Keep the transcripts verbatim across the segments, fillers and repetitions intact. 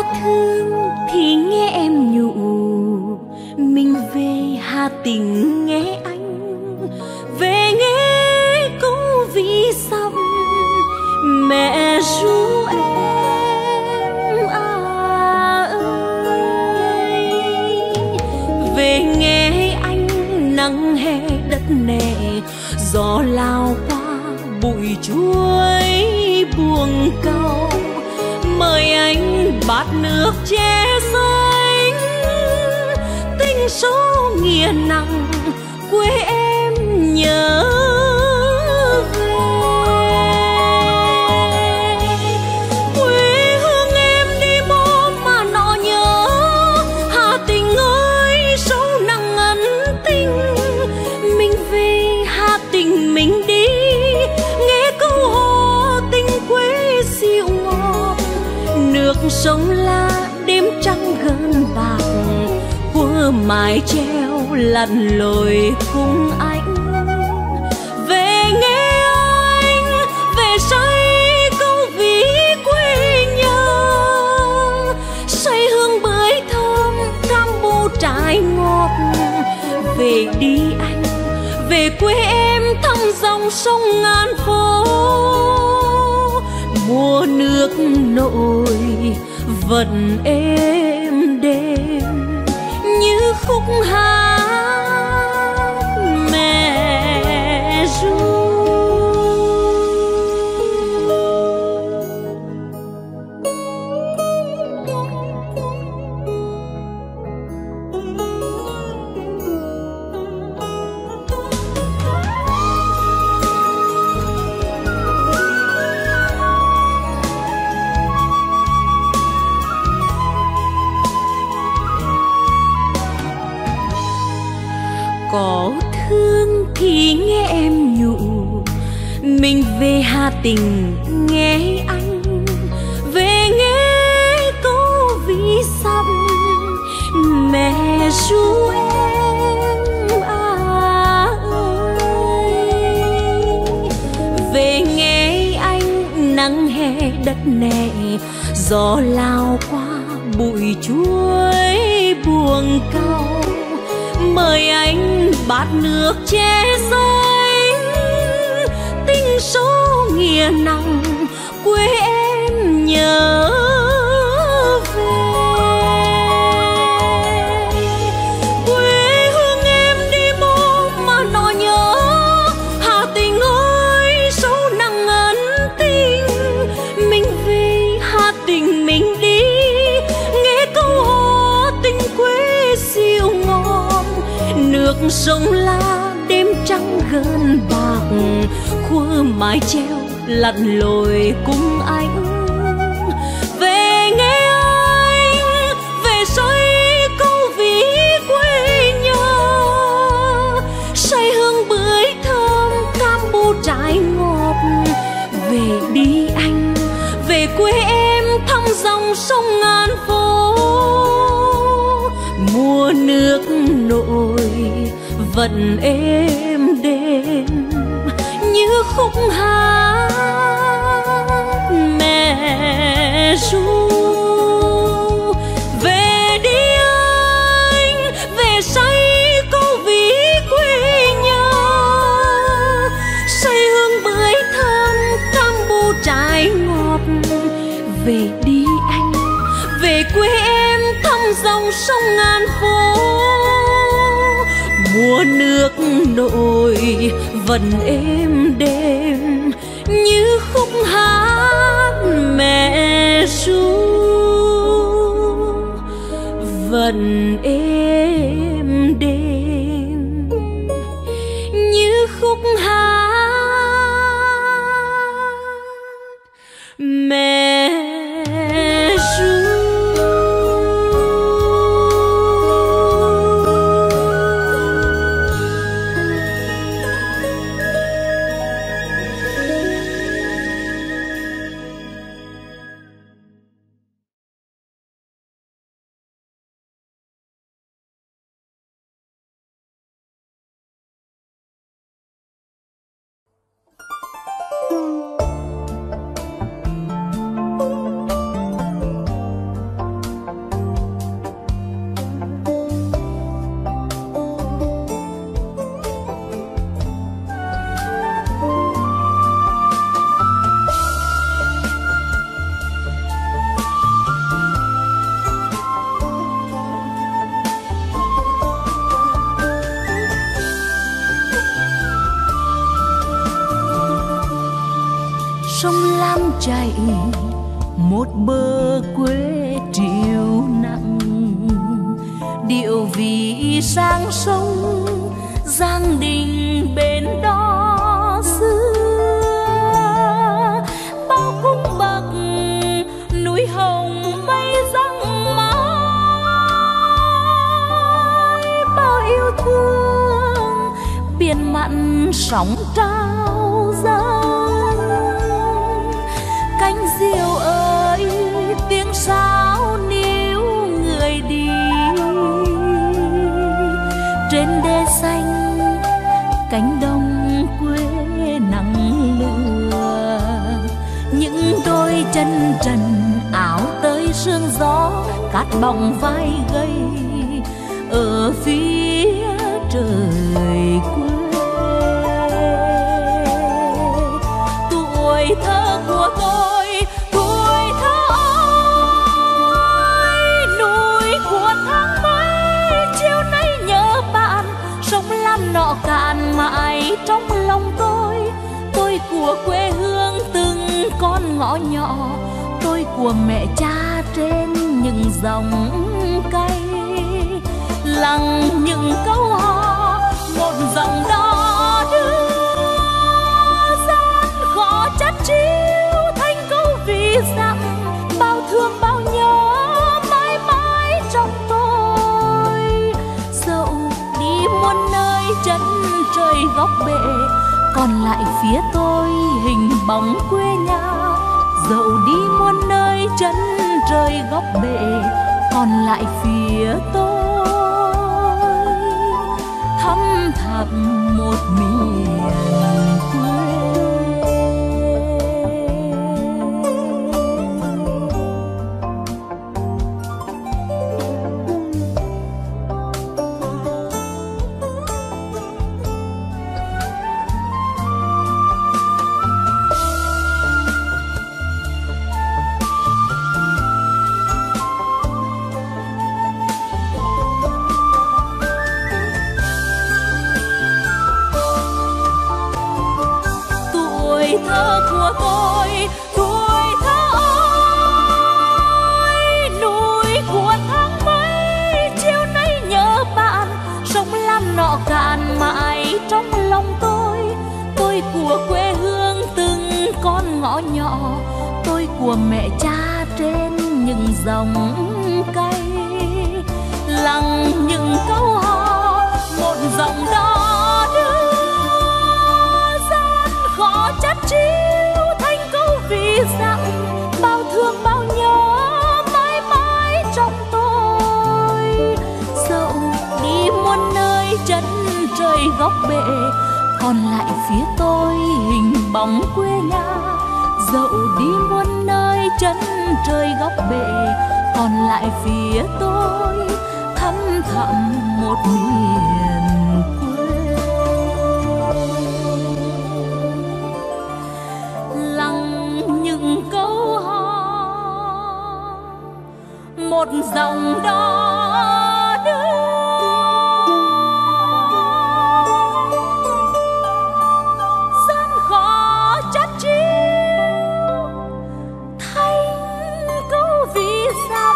thương thì nghe em nhủ, mình về Hà Tĩnh nghe anh, về nghe câu ví dặm mẹ ru em à ơi. Về nghe anh nắng hè đất nẻ, gió lao qua bụi chuối buông câu, mời anh bát nước che xanh, tình sâu nghĩa nặng quê em nhớ về. Quê hương em đi mô mà nọ nhớ, Hà Tĩnh ơi sâu nặng ân tình, mình về Hà Tĩnh mình đi, nghe câu hò tình quê dịu ngọt, nước sông La đêm trăng gơn bạc, qua mái treo lặn lội cùng anh. Về nghe anh, về say câu ví quê nhà, say hương bưởi thơm cam bù trái ngọt. Về đi anh, về quê em thăm dòng sông ngàn phố, mùa nước nổi vẫn êm đềm như khúc hát mẹ ru. Có thương thì nghe em nhủ, mình về Hà Tĩnh nghe anh, về nghe câu ví dặm mẹ ru em à ơi. Về nghe anh nắng hè đất nẻ, gió lao qua bụi chuối buông câu, mời anh bát nước che xanh, tình sâu nghĩa nặng quê em nhớ về. Quê hương em đi mô mà nọ nhớ, Hà Tĩnh ơi sâu nặng ân tình, mình về Hà Tĩnh mình đi, nghe câu hò tình quê dịu ngọt, nước sông La đêm trăng gơn bạc, khua mái treo lặn lội cùng anh. Về nghe anh, về say câu ví quê nhà, say hương bưởi thơm cam bù trái ngọt. Về đi anh, về quê em thăm dòng sông ngàn phố, mùa nước nổi vẫn êm đềm như khúc hát mẹ ru. Về đi anh, về say câu ví quê nhà, say hương bưởi thơm cam bù trái ngọt. Về đi anh, về quê em thăm dòng sông ngàn phố, mùa nước nổi vẫn êm đềm như khúc hát mẹ ru, vẫn êm đềm như khúc hát mẹ lam chảy một bờ quê triều nặng, điệu vì sang sông Giang Đình bên đó xưa. Bao cung bậc núi hồng mây răng mãi, bao yêu thương biển mặn sóng trao dâng. Cánh diều ơi tiếng sáo níu người đi, trên đê xanh cánh đồng quê nắng lửa. Những đôi chân trần áo tới sương gió, cát bóng vai gầy ở phía trời quê. Tuổi thơ của tôi, tuổi thơ ơi, núi của tháng mấy chiều nay nhớ bạn. Sông Lam nọ cạn mãi trong lòng tôi, tôi của quê hương từng con ngõ nhỏ, tôi của mẹ cha trên những dòng cây. Lặng những câu hò một dòng đó đưa, gian khó chất chiêu thành câu vì dặm. Bao thương bao nhớ mãi mãi trong tôi, dẫu đi muôn nơi chân trời góc bể, còn lại phía tôi hình bóng quê nhà. Dẫu đi muôn nơi chân trời góc bể, còn lại phía tôi thăm thẳm một miền quê. Tuổi thơ của tôi, tuổi thơ ơi, núi của tháng mấy chiều nay nhớ bạn. Sông Lam nọ cạn mãi trong lòng tôi, tôi của quê hương từng con ngõ nhỏ, tôi của mẹ cha trên những dòng cây. Lặng những câu hò một dòng đó đưa, gian khó chất chiêu thành câu vì dặm. Bao thương bao nhớ mãi mãi trong tôi, dẫu đi muôn nơi chân trời góc bể, còn lại phía tôi hình bóng quê nhà. Dẫu đi muôn nơi chân trời góc bể, còn lại phía tôi thăm thẳm một miền quê. Lặng những câu hò một dòng đó đưa, gian khó chất chiêu thành câu ví dặm.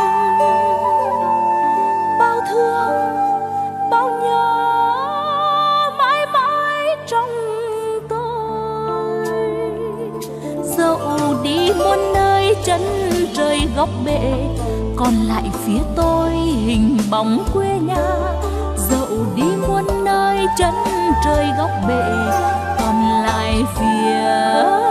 Bao thương bao nhớ mãi mãi trong tôi, dẫu đi muôn nơi chân trời góc bể, còn lại phía tôi hình bóng quê nhà. Dẫu đi muôn nơi chân trời góc bể, còn lại phía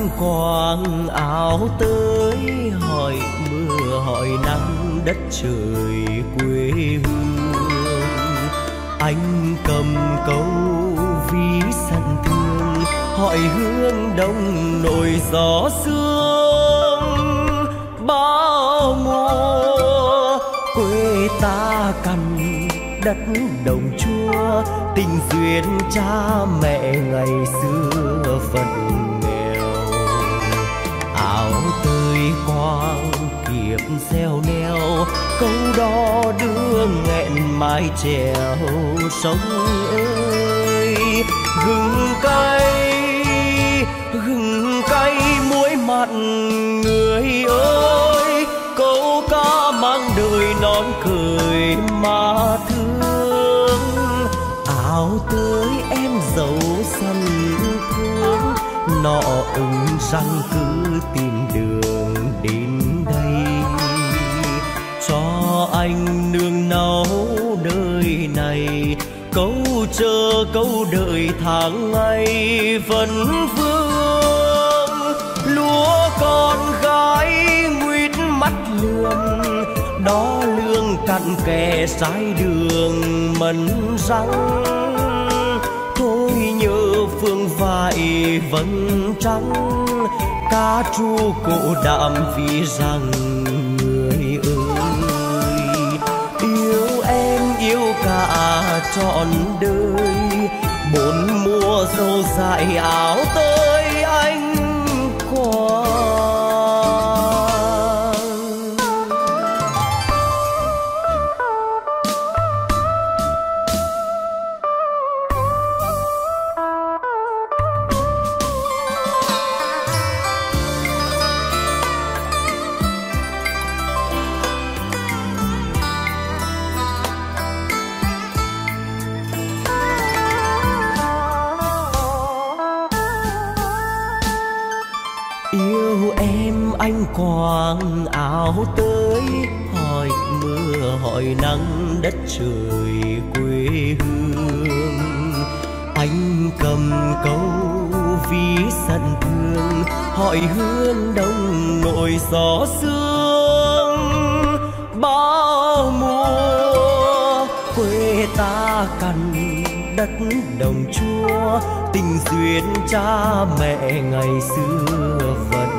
anh quàng áo tới, hỏi mưa hỏi nắng đất trời quê hương. Anh cầm câu ví sân thương, hỏi hương đông nổi gió sương. Bao mùa quê ta cằn đất đồng chúa, tình duyên cha mẹ ngày xưa vẫn nghèo. Áo tơi quang kiếp gieo neo, câu đó đưa nghẹn mái chèo sông ơi. Gừng cay gừng cay muối mặn người ơi, câu ca mang đời non cười mà thương. Áo tới em dấu sân thương, nọ ưng răng cứ tìm đường đến đây. Cho anh nương náu đời này, câu chờ câu đợi tháng ngày vẫn vương. Lúa con gái nguyết mắt lườm, đó lương cặn kè trái đường mần răng. Thôi nhớ phương vải vầng trắng, cá tru cổ đạm vì rằng người ơi. Yêu em yêu cả trọn đời, bốn mùa dâu dại áo tới anh quàng. Anh quàng áo tới, hỏi mưa hỏi nắng đất trời quê hương. Anh cầm câu ví sân thương, hỏi hương đông nổi gió sương. Bao mùa quê ta cằn đất đồng chúa, tình duyên cha mẹ ngày xưa vẫn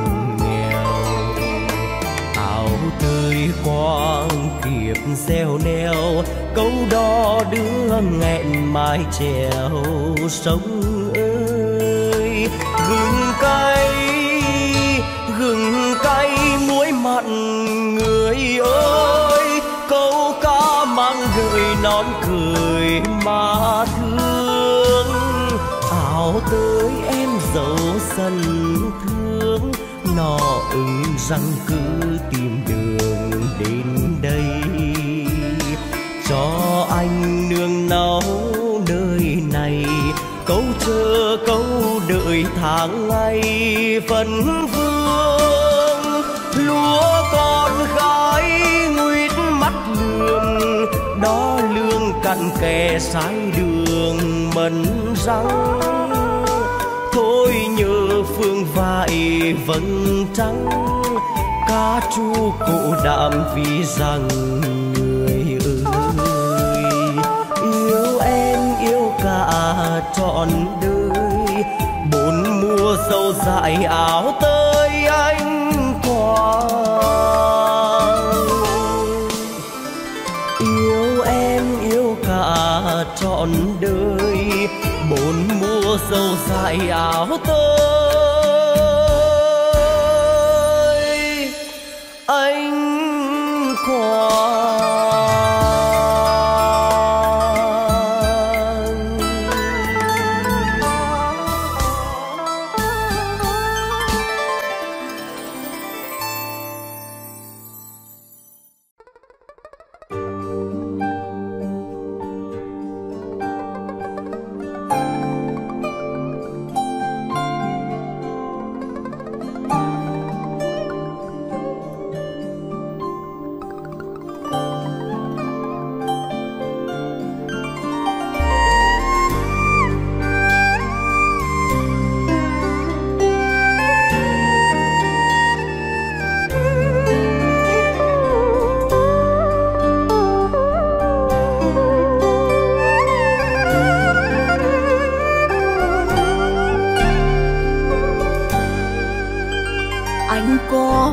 tươi quang kiếp gieo neo, câu đó đưa nghẹn mái chèo sông ơi. Gừng cay gừng cay muối mặn người ơi, câu ca mang đời non cười mà thương. Áo tới em dấu sân thương, nọ ưng răng cứ tìm đường đến đây. Cho anh nương náu nơi này, câu chờ câu đợi tháng ngày vẫn vương. Lúa con gái nguyết mắt lườm, đó lương cặn kè trái đường mần răng. Thôi nhớ phương vải vầng trắng, cá tru cổ đạm vì rằng người ơi. Yêu em yêu cả trọn đời, bốn mùa dâu dại áo tới anh quàng. Yêu em yêu cả trọn đời, bốn mùa dâu dại áo tới anh quàng.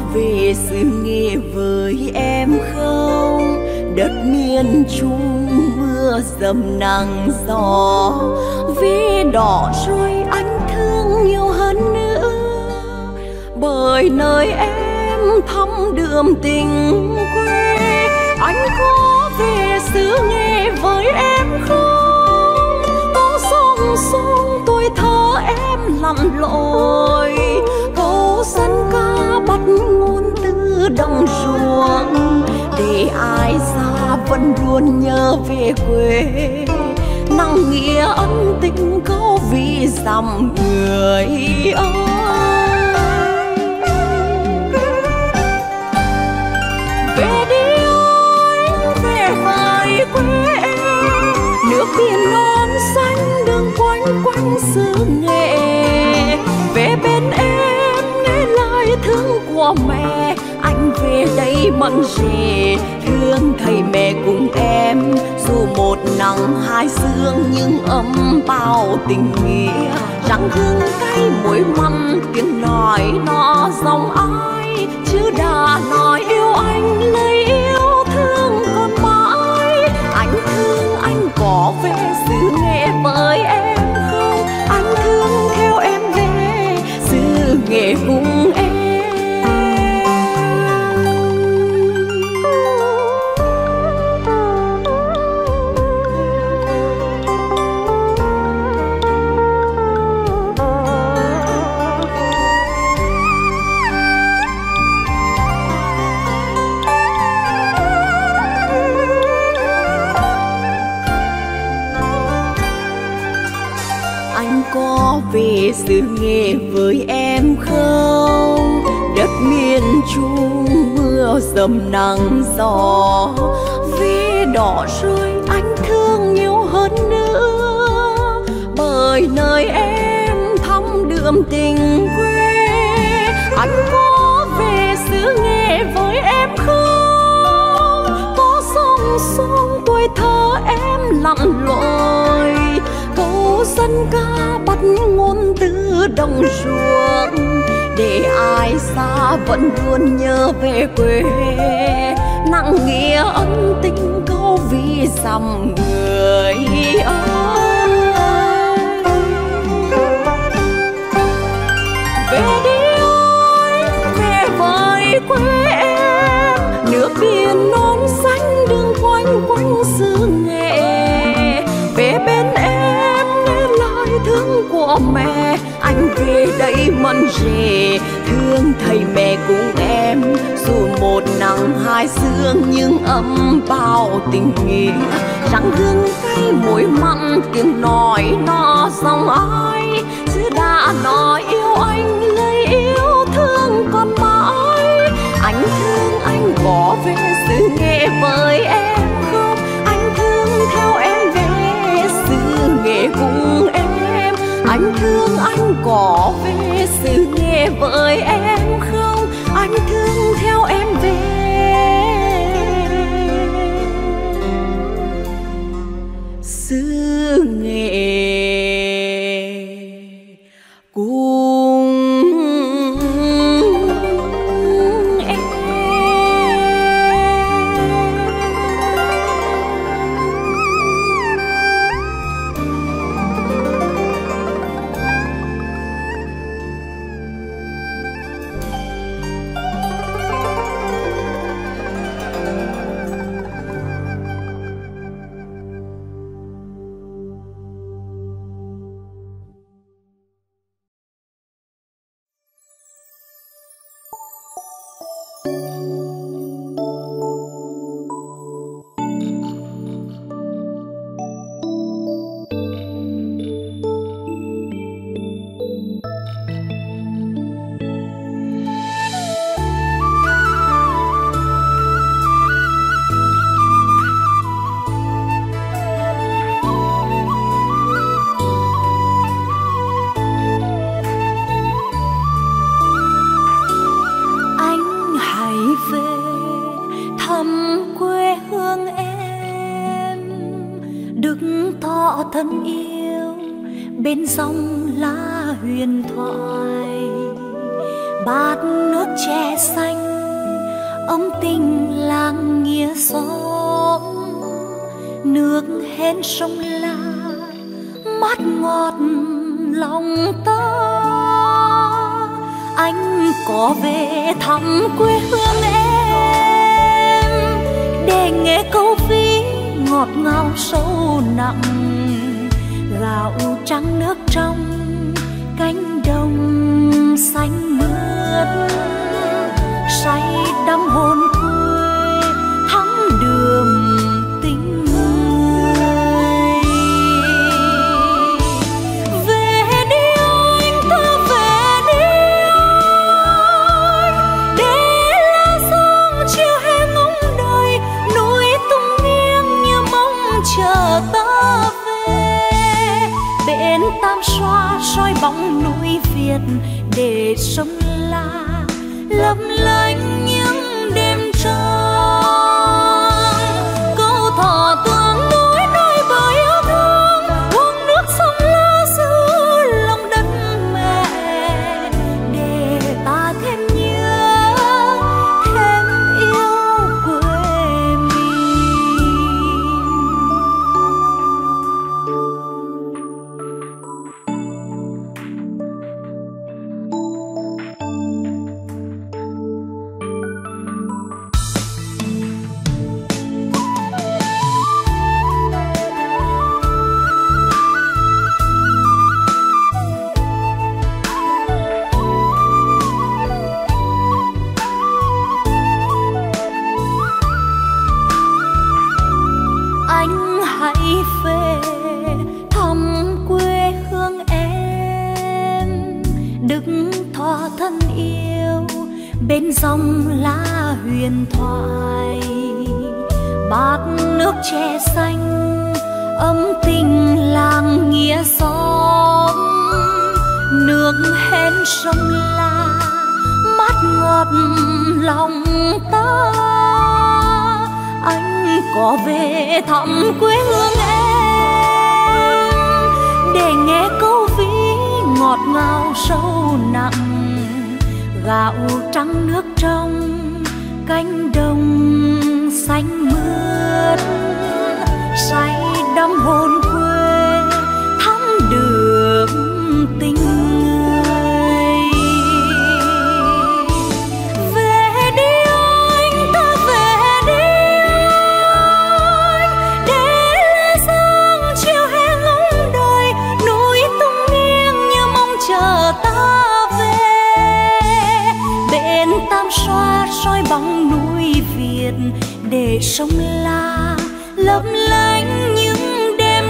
về xứ Nghệ với em không? Đất miền Trung mưa dầm nắng gió, ve đỏ rồi anh thương nhiều hơn nữa. Bởi nơi em thắm đượm tình quê, anh có về xứ Nghệ với em không? Có sông sông tuổi thơ em lặn lội, câu dân ca bắt nguồn từ đồng ruộng, để ai xa vẫn luôn nhớ về quê. Nặng nghĩa ân tình câu vì dặm người ơi. Về đi ơi, về với quê em, nước biển non xanh đường quanh quanh xứ Nghệ. Về bên em nghe lời thương của mẹ, anh về đây mặn rể thương thầy mẹ cùng em. Dù một nắng hai sương nhưng ấm bao tình nghĩa, răng hương cay muối mặn tiếng nói nó dòng ai, chứ đã nói yêu anh lời yêu thương còn mãi. Anh thương anh có về xứ Nghệ với em không? Anh thương theo em về xứ Nghệ cùng em. Về xứ Nghệ với em không? Đất miền Trung mưa dầm nắng gió, ve đỏ rồi anh thương nhiều hơn nữa. Bởi nơi em thắm đượm tình quê, anh có về xứ Nghệ với em không? Có sông sông tuổi thơ em lặn lội, câu dân ca bắt nguồn từ đồng ruộng, để ai xa vẫn luôn nhớ về quê. Nặng nghĩa ân tình câu vì dặm người ơi. Về đi ơi, về với quê em, nước biển non xanh đường quanh quanh xứ Nghệ. Về bên em nghe lời thương của mẹ, anh về đây mặn rể thương thầy mẹ cùng em. Dù một nắng hai sương nhưng ấm bao tình nghĩa, răng hương cay muối mặn tiếng nói nó dòng ai, chứ đã nói yêu anh lời yêu thương còn mãi. Anh thương anh có về xứ Nghệ với em không? Anh thương theo em về xứ Nghệ cùng em. Anh thương anh có về xứ Nghệ với em không? Anh thương theo em về xứ Nghệ cùng em. Thân yêu bên sông lá huyền thoại, bát nước chè xanh ấm tình làng nghĩa xóm, nước hến sông La mát ngọt lòng ta. Anh có về thăm quê hương em để nghe câu ví ngọt ngào sâu nặng, gạo trắng nước trong cánh đồng xanh mướt, say đắm hồn quê thắm đường tình người. Về đi anh, ta về đi anh, để lá sông chiều hè ngóng đời, núi tung nghiêng như mong chờ ta về. Bên Tam Xoa soi bóng núi Việt để sông La lấp lánh những đêm trăng. Câu thọ tương núi đôi bờ yêu thương, uống nước sông La giữ lòng đất mẹ, để ta thêm nhớ thêm yêu quê mình. Anh hãy về thăm quê hương em, Đức Thọ thân yêu bên dòng lá huyền thoại. Bát nước chè xanh ấm tình làng nghĩa xóm, nước hến sông La mát ngọt lòng ta. Anh có về thăm quê hương em để nghe câu ví ngọt ngào sâu nặng, gạo trắng nước trong cánh đồng xanh mướt, say đắm hồn quê thắm đường tình người. Về đi anh, ta về đi anh, để lá sông chiều hè ngóng đời, núi tung nghiêng như mong chờ ta về. Bên Tam Xoa soi bóng núi Việt để sông La lấp lánh những đêm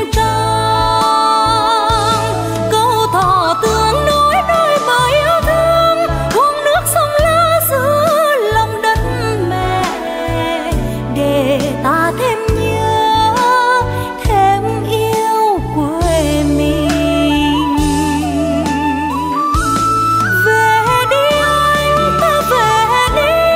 trăng. Câu thọ tương núi đôi bờ yêu thương, uống nước sông La giữ lòng đất mẹ, để ta thêm nhớ thêm yêu quê mình. Về đi anh, ta về đi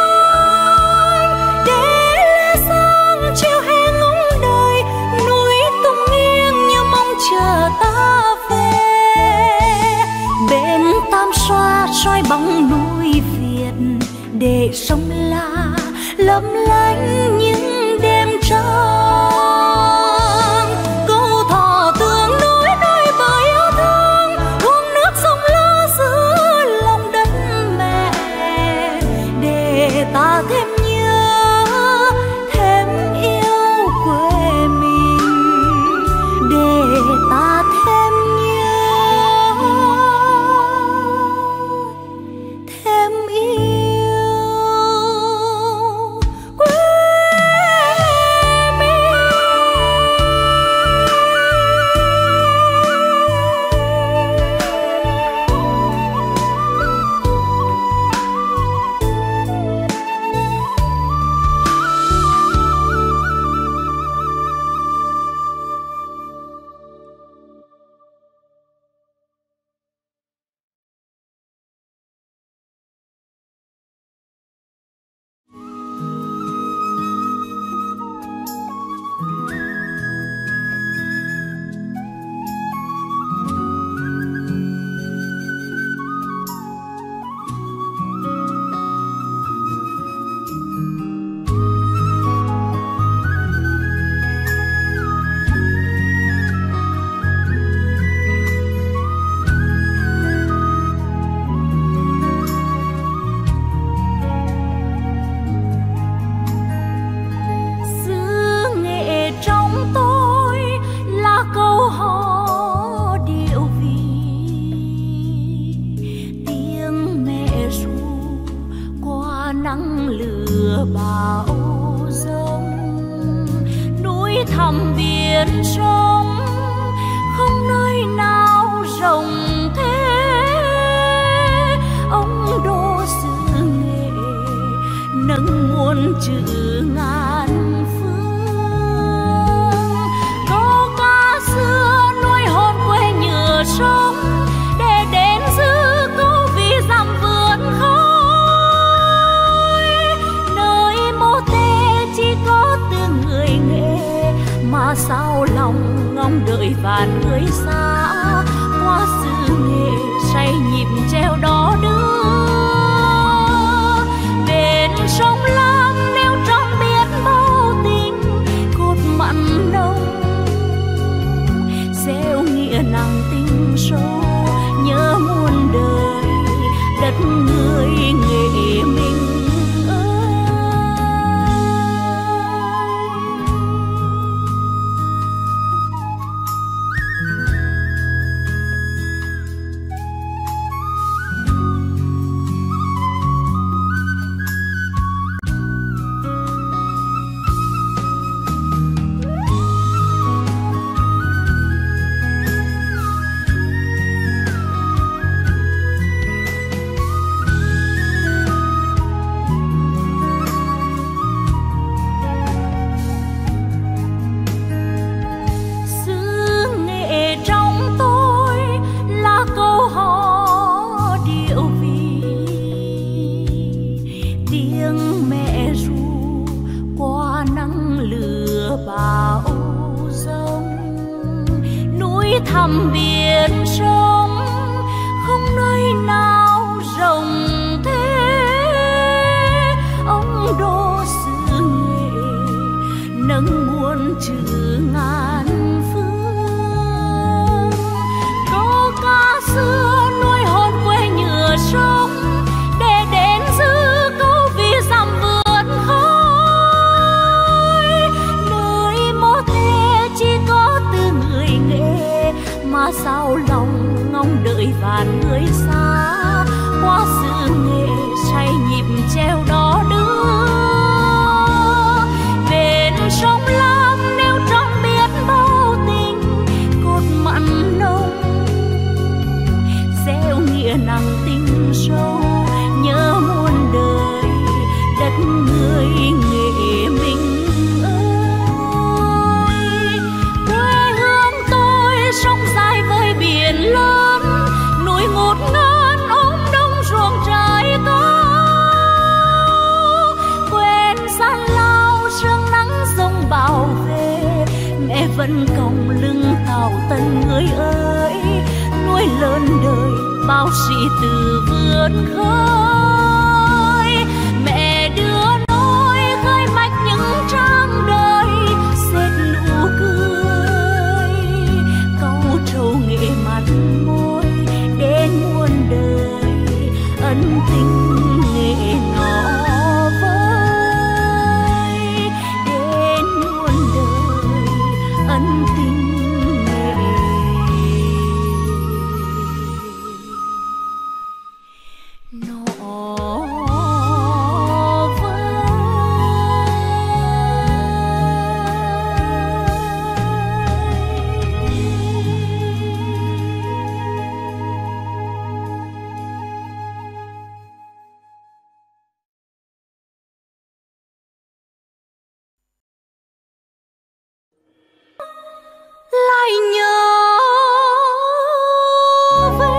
anh, để lá sông chiều hè ngóng đời, núi tung nghiêng như mong chờ ta về. Bên Tam Xoa soi bóng núi Việt để sông La lấp lánh những đêm trăng. Câu thọ tương núi đôi bờ yêu thương, uống nước sông La giữ lòng đất mẹ, để ta thêm nhớ thêm yêu quê mình, để ta thêm nhớ thêm yêu quê mình. qua nắng lửa bão giông, núi thẳm biển sông không nơi nào rộng thế. Ông đô xứ Nghệ nâng muôn chữ ngàn phương, câu ca xưa nuôi hồn quê nhựa sông để đến giữ câu vì dặm vượt khói. Nơi mô tê chỉ có tiếng người Nghệ mà sao lòng ngóng đợi vạn người xa qua xứ Nghệ say nhịp treo đó đưa bên sông Lam neo trong biết bao tình cột mặn nồng, gieo nghĩa nặng tình sâu nhớ muôn đời đất người Nghệ mình. Thăm biển sông không nơi nào rộng thế. Ông đô xứ Nghệ nâng muôn chữ ngàn phương, câu ca xưa nuôi hồn quê nhựa sông để đến giữ câu vì dặm vượt khói. Nơi mô tê chỉ có từ người Nghệ mà sao lòng ngóng đợi vạn người xa qua xứ Nghệ say nhịp treo đó đưa bên sông Lam neo trong biết bao tình cột mặn nồng, gieo nghĩa nặng tình sâu nhớ muôn đời đất người Nghệ mình. Sông dài với biển lớn, núi ngút ngàn ôm đông ruộng trái cao. Quên gian lao sương nắng giông bão về, mẹ vẫn còng lưng tàu tần người ơi, nuôi lớn đời bao sĩ từ vươn khơi. Mẹ đưa nối khơi mạch những trang đời xếp nụ cười trầu Nghệ mặt môi đến muôn đời ân tình Nghệ nó vơi, đến muôn đời ân tình Nghệ nó lại nhớ về.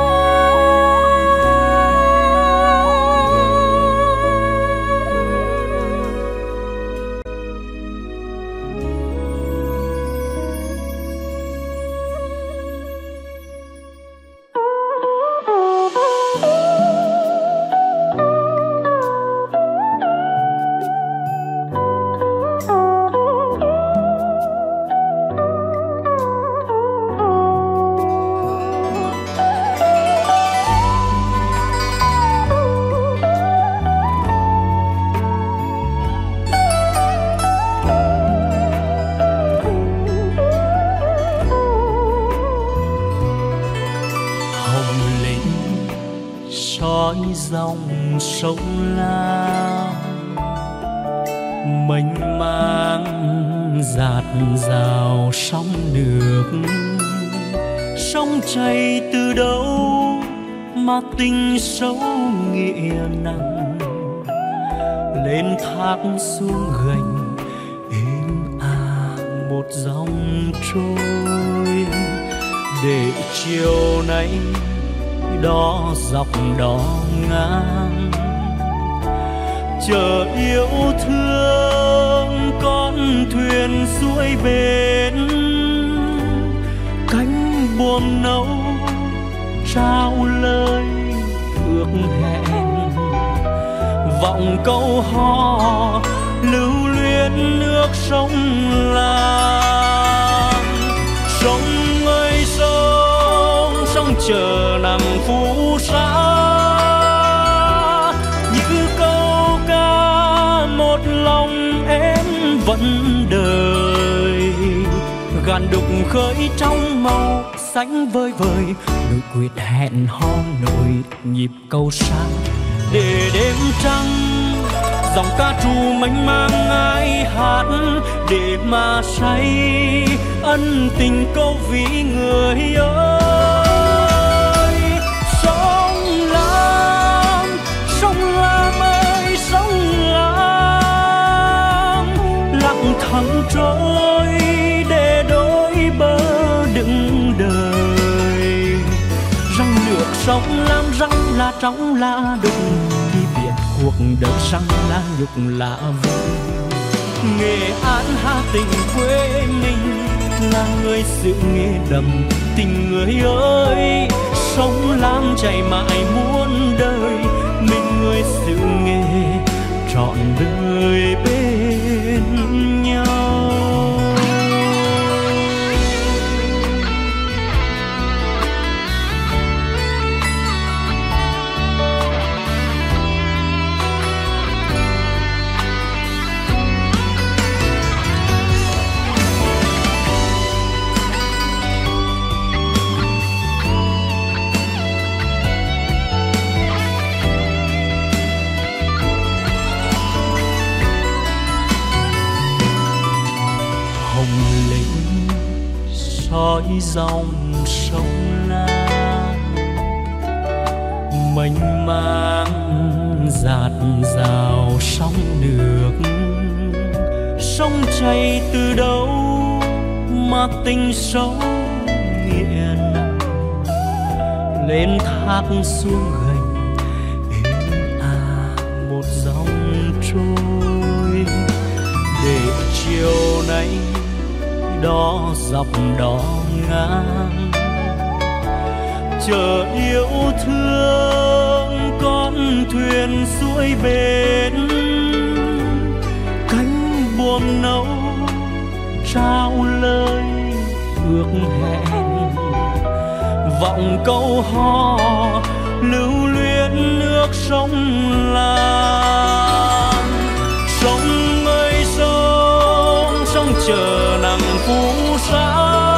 dòng sông Lam mênh mang dạt dào sóng nước, sông chảy từ đâu mà tình sâu nghĩa nặng, lên thác xuống gành êm ả một dòng trôi, để chiều nay đó dọc đó ngang chờ yêu thương con thuyền xuôi bến, cánh buồm nâu trao lời ước hẹn, vọng câu hò lưu luyến nước sông Lam. Sông ơi sông, sông chờ nằm phù sa, như câu ca một lòng em vẫn đời, gàn đục khơi trong màu xanh vơi vời, nỗi quyết hẹn hò nỗi nhịp câu sáng, để đêm trăng dòng ca trù mênh mang ai hát, để mà say ân tình câu ví người ơi. Sông Lam, sông Lam ơi sông Lam, lặng thầm trôi để đôi bờ đựng đời, răng nước sông Lam răng là trong là đục, khi biết cuộc đời răng là nhục là vui. Nghệ An Hà Tĩnh quê mình là người sự nghề đậm tình người ơi, sông Lam chảy mãi muôn đời, mình người sự nghề trọn đời bên nhau. Soi dòng sông Lam mênh mang dạt dào sóng nước, sông chảy từ đâu mà tình sâu nghĩa nặng, lên thác xuống gành êm ả một dòng trôi, để chiều nay đó dọc đó ngang chờ yêu thương con thuyền xuôi bến, cánh buồm nâu trao lời ước hẹn, vọng câu hò lưu luyến nước sông Lam. Sông ơi sông, sông chờ nằm phù sa,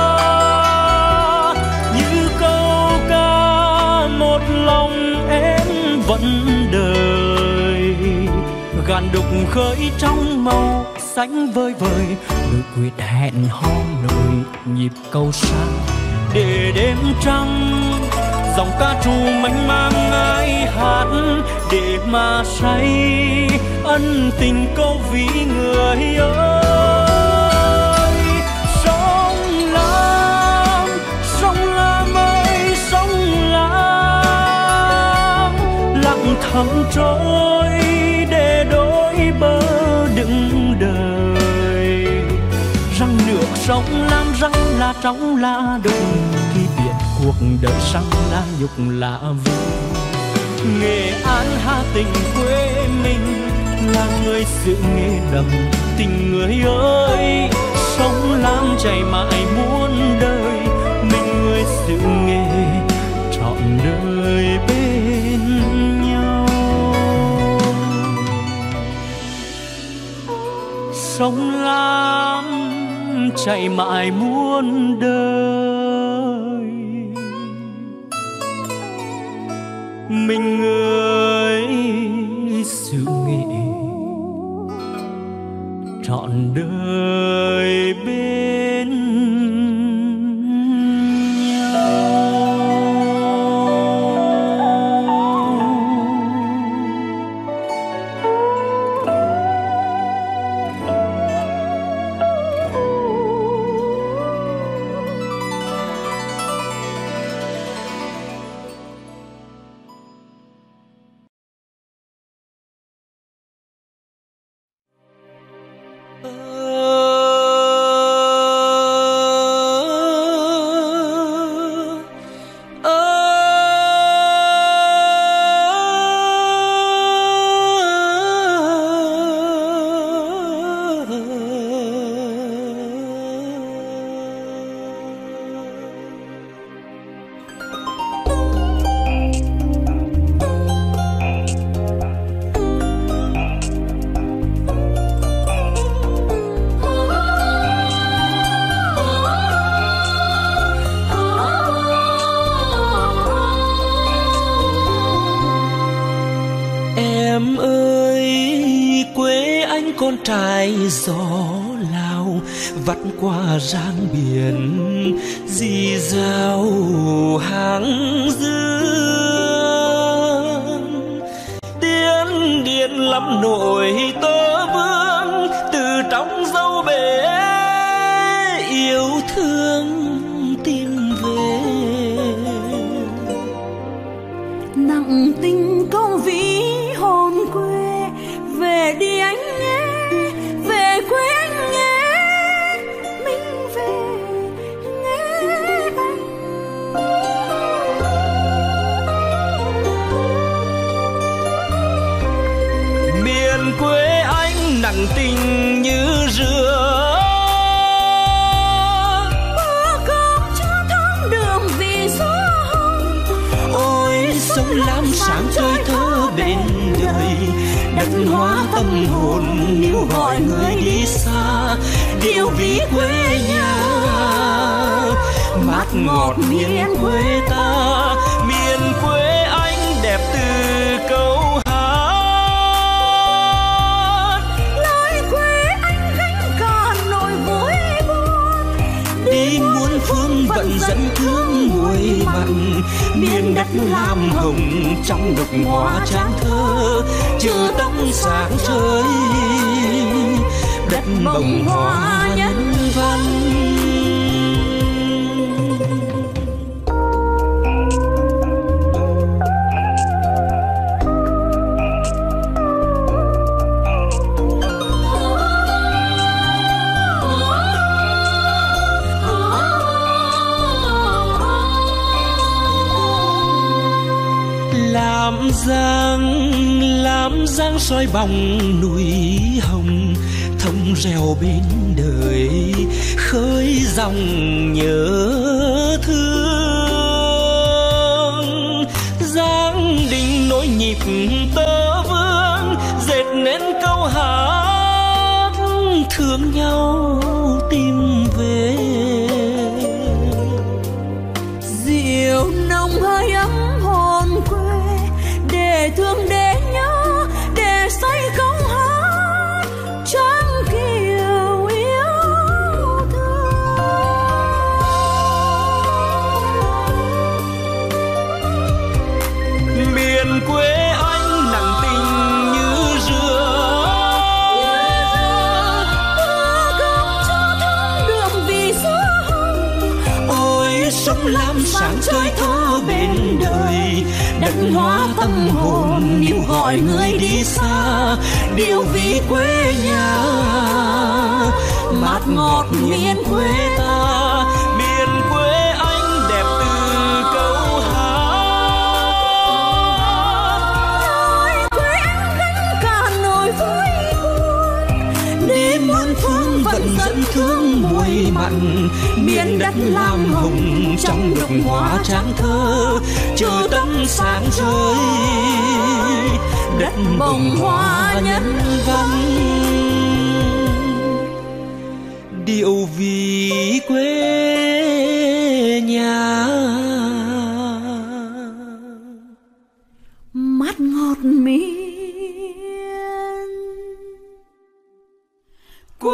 như câu ca một lòng em vẫn đời, gàn đục khơi trong màu xanh vơi vời, nỗi quyết hẹn hò nỗi nhịp câu sáng, để đêm trăng dòng ca trù mênh mang ai hát, để mà say ân tình câu ví người ơi. Sông Lam, sông Lam ơi sông Lam, lặng thầm trôi để đôi bờ đựng đời, răng nước sông Lam răng là trong là đục, khi biết cuộc đời răng là nhục là vui. Nghệ An Hà Tĩnh quê mình là người sự nghề đậm tình người ơi, sông Lam chảy mãi muôn đời, mình người sự nghề trọn đời bên nhau. Sông Lam chảy mãi muôn đời, mình người sự nghệ trọn đời bên trái gió lao vắt qua rang biển rì rào hàng dương tiếng điện lắm nổi tơ vương từ trong dâu bể yêu thương tìm về nặng tình câu ví hồn quê về đi anh nhé, về quê anh nhé, mình về nhé anh. Miền quê anh nặng tình như rửa, bữa cơm chưa thơm đường vì gió hồng. ôi sông lam sáng chơi thơ bên đời, đất hóa tâm hồn níu gọi người đi xa, điệu ví quê nhà mát ngọt miền quê ta. Miền quê anh đẹp từ câu hát, lời quê anh gánh cả nỗi vui buồn, đi muôn phương vận dẫn thương muối mặn. Miền đất lam hồng trong độc hoa tráng thơ, chờ tóc sáng trời đất bồng hoa nhân văn. Lam Giang, Lam Giang soi bóng núi hồng, thông reo bên đời khơi dòng nhớ thương. Giang Đình nối nhịp tơ vương, dệt nên câu hát thương nhau tìm về. rượu nồng hơi ấm hồn quê, để thương để nhớ để say câu hát tráng kiều yêu thương. Miền quê anh nặng tình như rửa, bữa cơm chưa thơm đường vì gió hồng. ôi sông lam sáng chơi thơ bên đời, đất hóa tâm hồn níu gọi người đi xa, điệu ví quê nhà mát ngọt miền quê ta. Miền quê anh đẹp từ câu hát, Lời quê anh gánh cả nỗi vui buồn, đi muôn phương vận dẫn thương muối mặn. Miền đất lam hồng trong độc hoa tráng thơ, chờ tấm sáng trời đất bồng hoa nhân văn. Điệu ví quê nhà mát ngọt miền quê.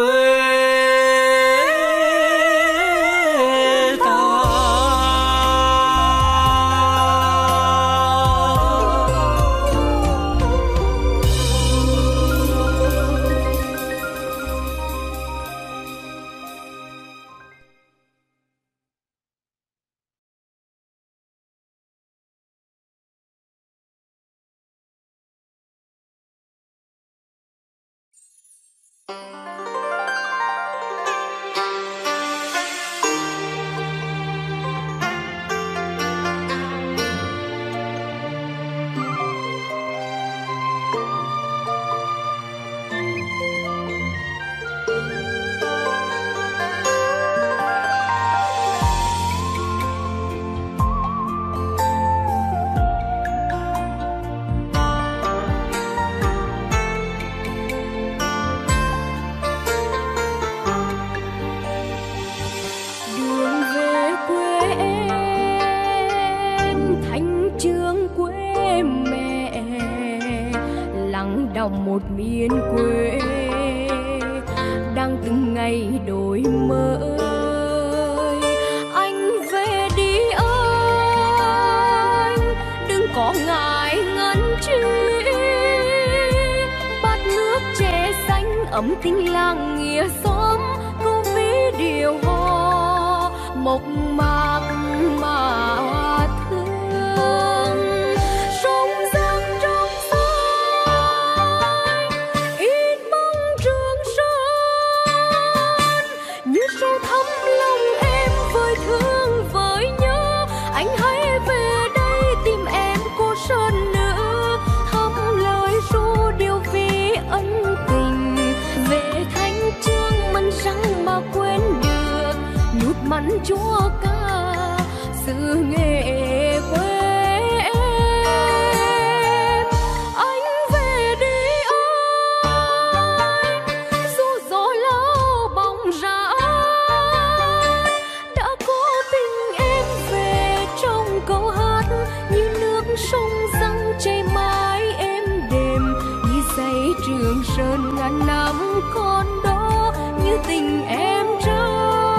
Một miền quê đang từng ngày đổi mới. Anh về đi anh, đừng có ngại ngần chi. Bát nước chè xanh ấm tình làng nghĩa xóm, câu ví điều hò mộc mạc mà thương. Mắn chúa ca sự nghệ quê em. Anh về đi anh, dù gió lao bóng rã. Đã có tình em về trong câu hát, như nước sông răng chảy mãi êm đềm, như dãy Trường Sơn ngàn năm còn đó, như tình em trao.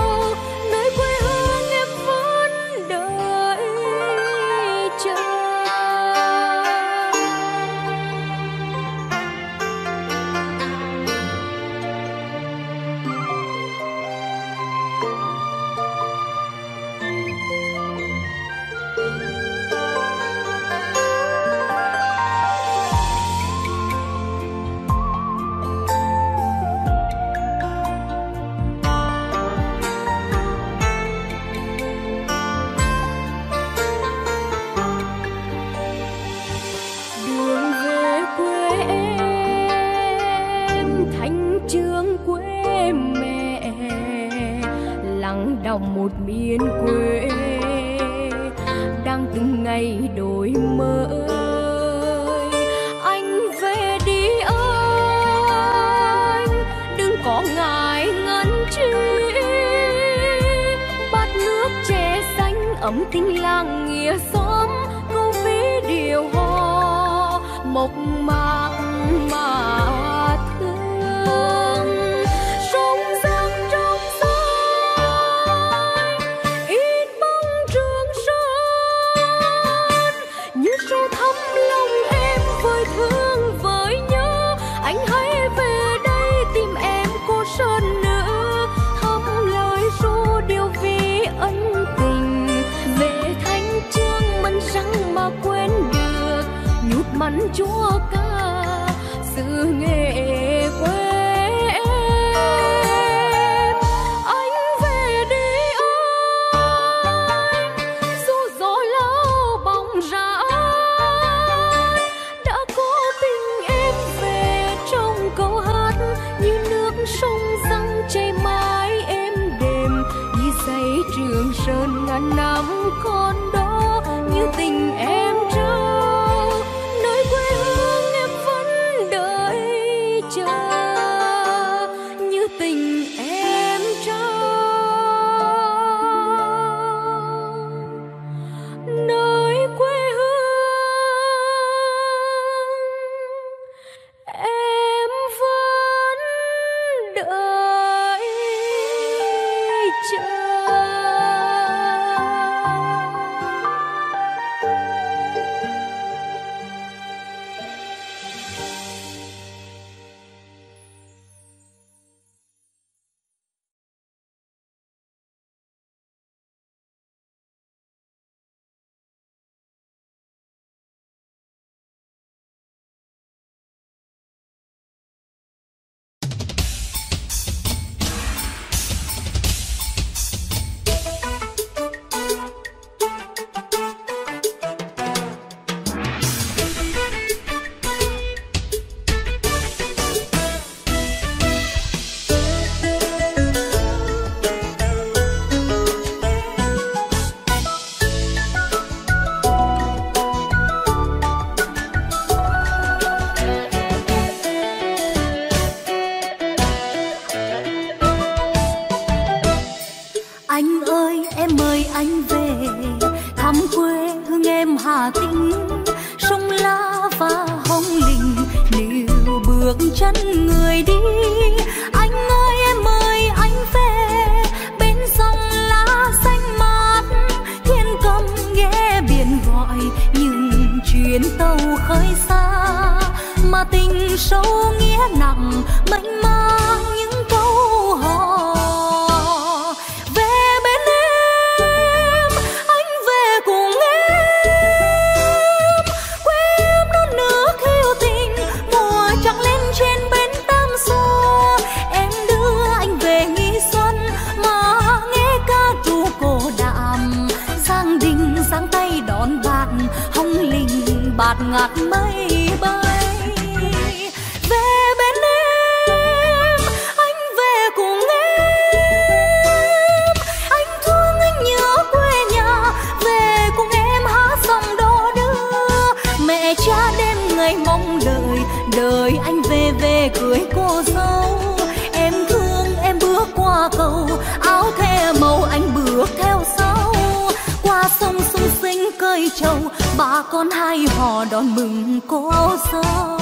Một miền quê đang từng ngày đổi mới. Anh về đi anh, đừng có ngại ngần chi. Bát nước chè xanh ấm tình làng nghĩa xóm, câu ví điều hò mộc mạc mà thương. Mắn chúa ca sự nghệ quê em. Anh về đi anh, dù gió lao bóng rã. Đã có tình em về trong câu hát, như nước sông răng chảy mãi êm đềm, như dãy Trường Sơn ngàn năm còn đó, như tình em trao. Như tình em trao nơi quê hương, em vẫn đợi chờ. chân người đi. Anh ơi em ơi anh về, bên sông lá xanh mát, thiên cầm nghe biển gọi, những chuyến tàu khơi xa mà tình sâu nghĩa nặng mênh mang những câu hò. Về bên em, anh về cùng em, quê em non nước yêu tình, mùa trăng lên trên bến Tam Xua. Em đưa anh về nghi xuân mà nghe ca ru cổ đạm, giang đình giang tay đón bạn, hồng linh bạt ngát mây bay. Về bên em, anh về cùng em, anh thương anh nhớ quê nhà, về cùng em hát dòng đò đưa. Mẹ cha đêm ngày mong đợi, đợi anh về về cưới cô dâu. Em thương em bước qua cầu, áo thề màu anh bước theo sau. Qua sông sung sinh cơi trầu, bà con hai hò đón mừng cô dâu.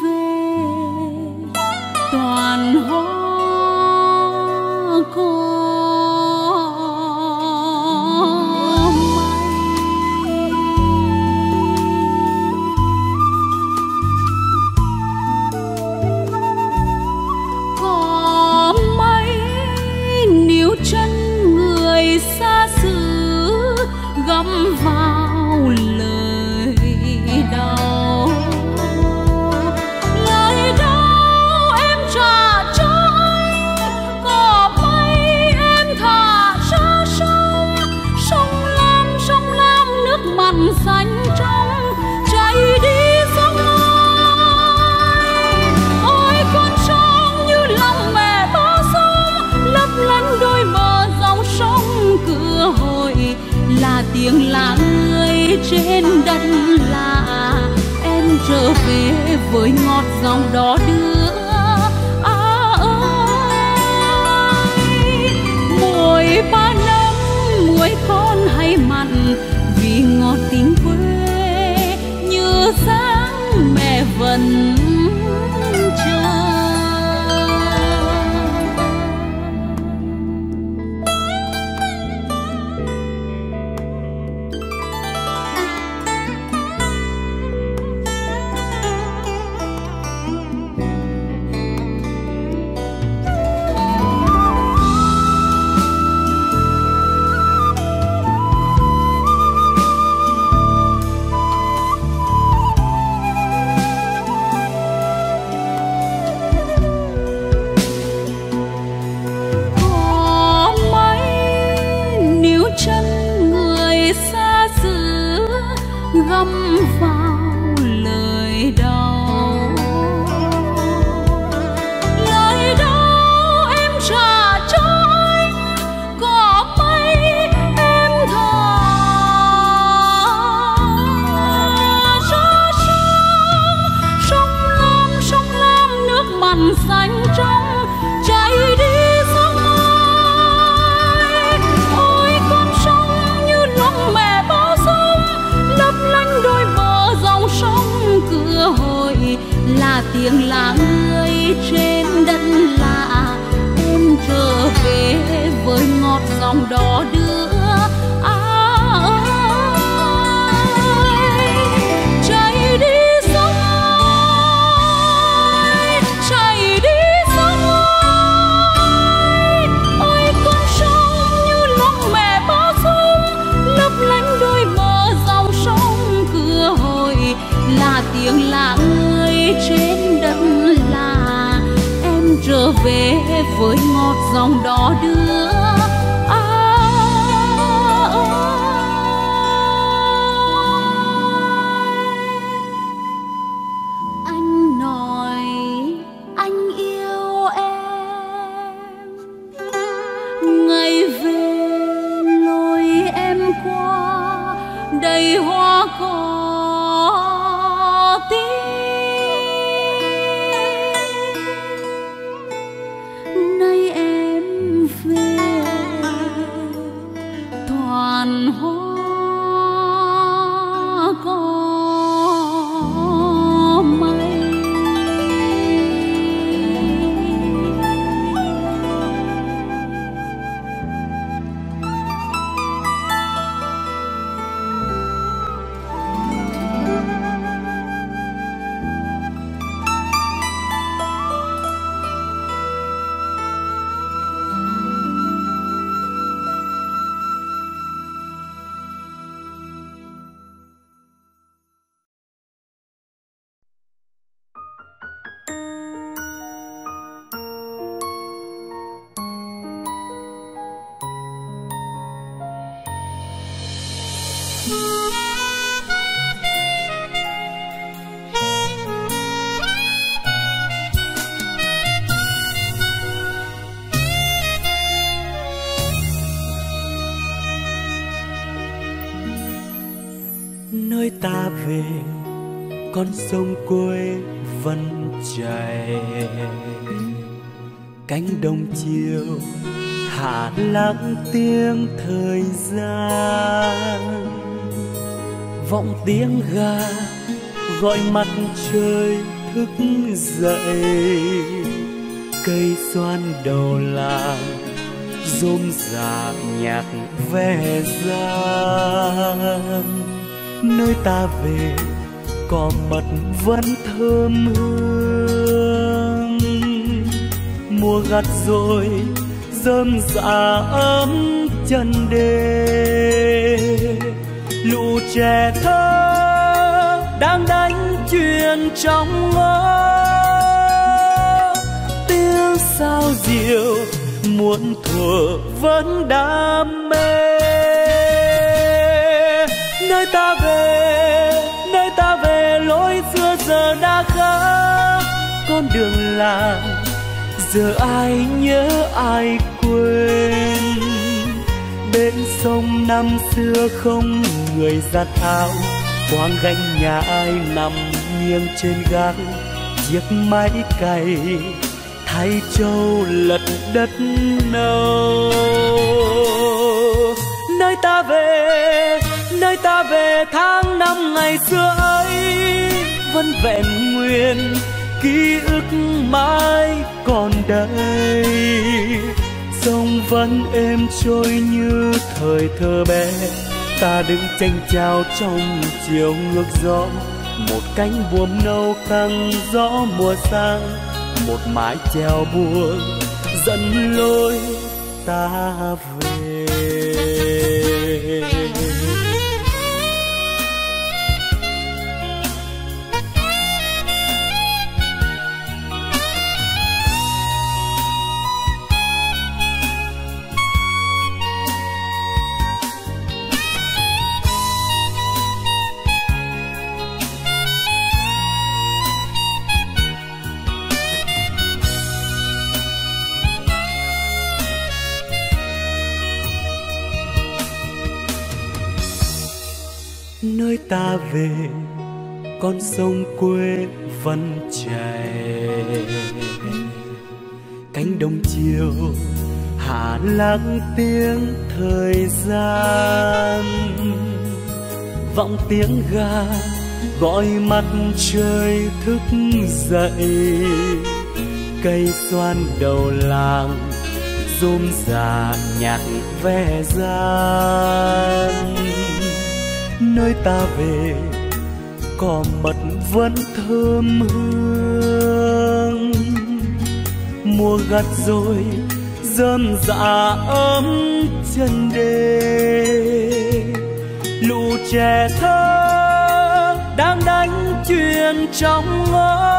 toàn hoa cỏ tiếng là người trên đất lạ. Em trở về với ngọt dòng đỏ đưa. À ơi, muối ba nấm muối con hay mặn, vì ngọt tình quê như sáng mẹ vẫn chờ. Găm vào lời đau, lời đau em trả cho anh. Có mấy em thở ra sông, sông lam sông lam nước mặn xanh trong chảy đi sông ơi. Ôi con sông như lòng mẹ bao sông, lấp lánh đôi bờ dòng sông cửa hội, là tiếng là người trên đất lạ. Em trở về với ngọt dòng đỏ đưa. À ơi, chạy đi sông ơi, chạy đi sông ơi. Ôi con sông như lòng mẹ bao sông, lấp lánh đôi bờ dòng sông cửa hội, là tiếng là người trên đất lạ. Em trở về với ngọt dòng đỏ đưa. À, anh nói anh yêu em, ngày về lối em qua đầy hoa cỏ tím. Nay em về toàn hoa cỏ mây. Nơi ta về con sông quê vẫn chảy, cánh đồng chiều hạ lắng tiếng thời gian, vọng tiếng gà gọi mặt trời thức dậy. Cây xoan đầu làng rôm rả nhạc ve gian. Nơi ta về cỏ mật vẫn thơm hương, mùa gặt rồi rơm rạ ấm chân đê. Lũ trẻ thơ đang đánh chuyền trong ngõ, tiếng sao diệu muộn thuở vẫn đam mê. Nơi ta về, nơi ta về lối xưa giờ đã khác. Con đường làng giờ ai nhớ ai quên, bên sông năm xưa không người giặt áo, quang gánh nhà ai nằm nghiêng trên gác, chiếc máy cày thay trâu lật đất nâu. Nơi ta về, nơi ta về tháng năm ngày xưa ấy, vẫn vẹn nguyên ký ức mãi còn đây. Sông vẫn êm trôi như thời thơ bé, ta đứng chênh chao trong chiều ngược gió. Một cánh buồm nâu căng gió mùa sang, một mái chèo buông dẫn lối ta về. Nơi ta về, con sông quê vẫn chảy. Cánh đồng chiều hạ lắng tiếng thời gian, vọng tiếng ga gọi mặt trời thức dậy. Cây xoan đầu làng rôm rả nhạc ve gian. Nơi ta về, cỏ mật vẫn thơm hương. Mùa gặt rồi rơm rạ ấm chân đê. Lũ trẻ thơ đang đánh chuyền trong ngõ.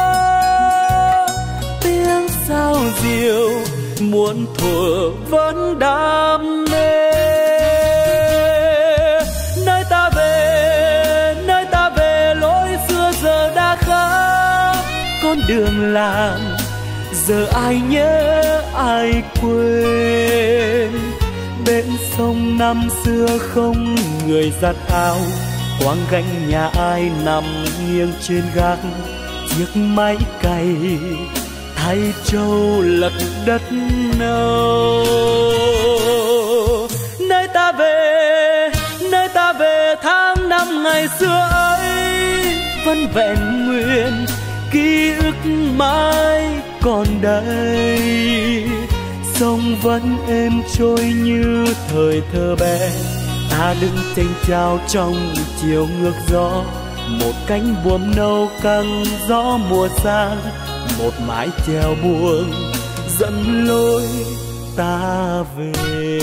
Tiếng sao diều muôn thuở vẫn đam mê. Nơi ta về, nơi ta về, lối xưa giờ đã khác. Con đường làng giờ ai nhớ ai quên. Bên sông năm xưa không người giặt áo, quang gánh nhà ai nằm nghiêng trên gác. Chiếc máy cày thay trâu lật đất nâu. Nơi ta về, nơi ta về tháng năm ngày xưa ấy, vẫn vẹn nguyên ký ức mãi còn đây. Sông vẫn êm trôi như thời thơ bé, ta đứng chênh chao trong chiều ngược gió. Một cánh buồm nâu căng gió mùa sang, một mái chèo buông dẫn lối ta về.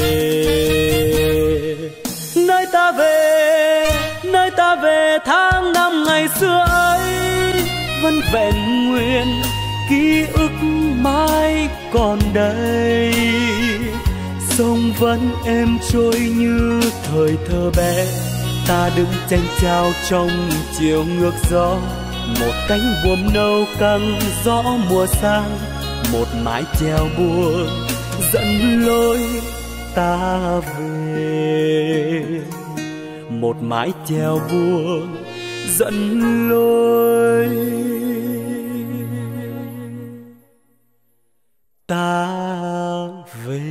Nơi ta về, nơi ta về tháng năm ngày xưa ấy, vẫn vẹn nguyên ký ức mãi còn đây. Sông vẫn êm trôi như thời thơ bé, ta đứng chênh chao trong chiều ngược gió. Một cánh buồm nâu căng gió mùa sang, một mái chèo buông dẫn lối ta về. Một mái chèo buông dẫn lối ta về.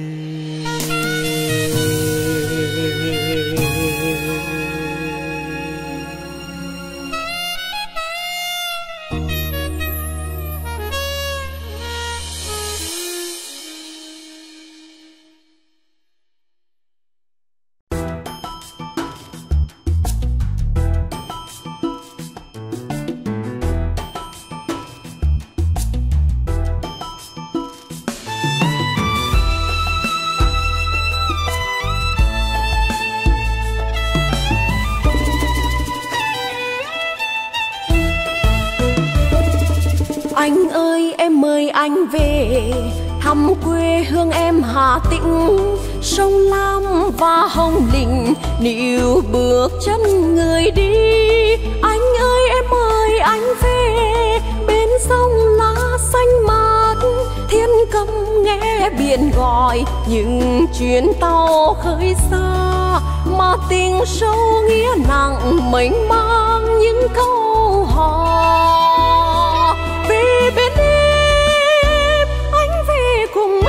Anh ơi em mời anh về thăm quê hương em Hà Tĩnh. Sông Lam và Hồng Lĩnh níu bước chân người đi. Anh ơi em mời anh về bên sông lá xanh mát, thiên câm nghe biển gọi những chuyến tàu khơi xa, mà tình sâu nghĩa nặng mênh mang những câu hò. Về bên em, anh về cùng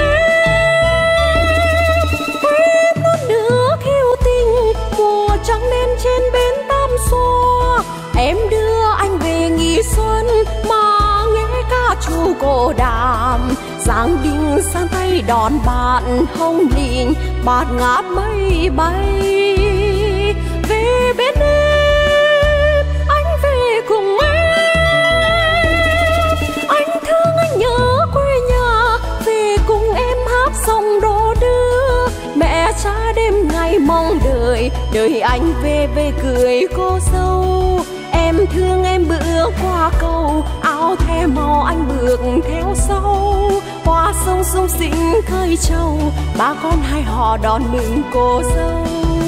em, quên non nước yêu tình mùa trắng đen trên bến Tam Xoa. Em đưa anh về nghỉ xuân mà nghe ca trù cổ đàm, giáng đinh sang tay đón bạn hồng lình bạt ngát mây bay. Về bên em, anh về cùng em, anh thương anh nhớ quê nhà, về cùng em hát sông đò đưa. Mẹ cha đêm ngày mong đợi, đợi anh về về cười cô dâu. Em thương em bước qua cầu, áo the màu anh bước theo sau. Qua sông sông xinh khơi trâu, ba con hai họ đón mừng cô dâu.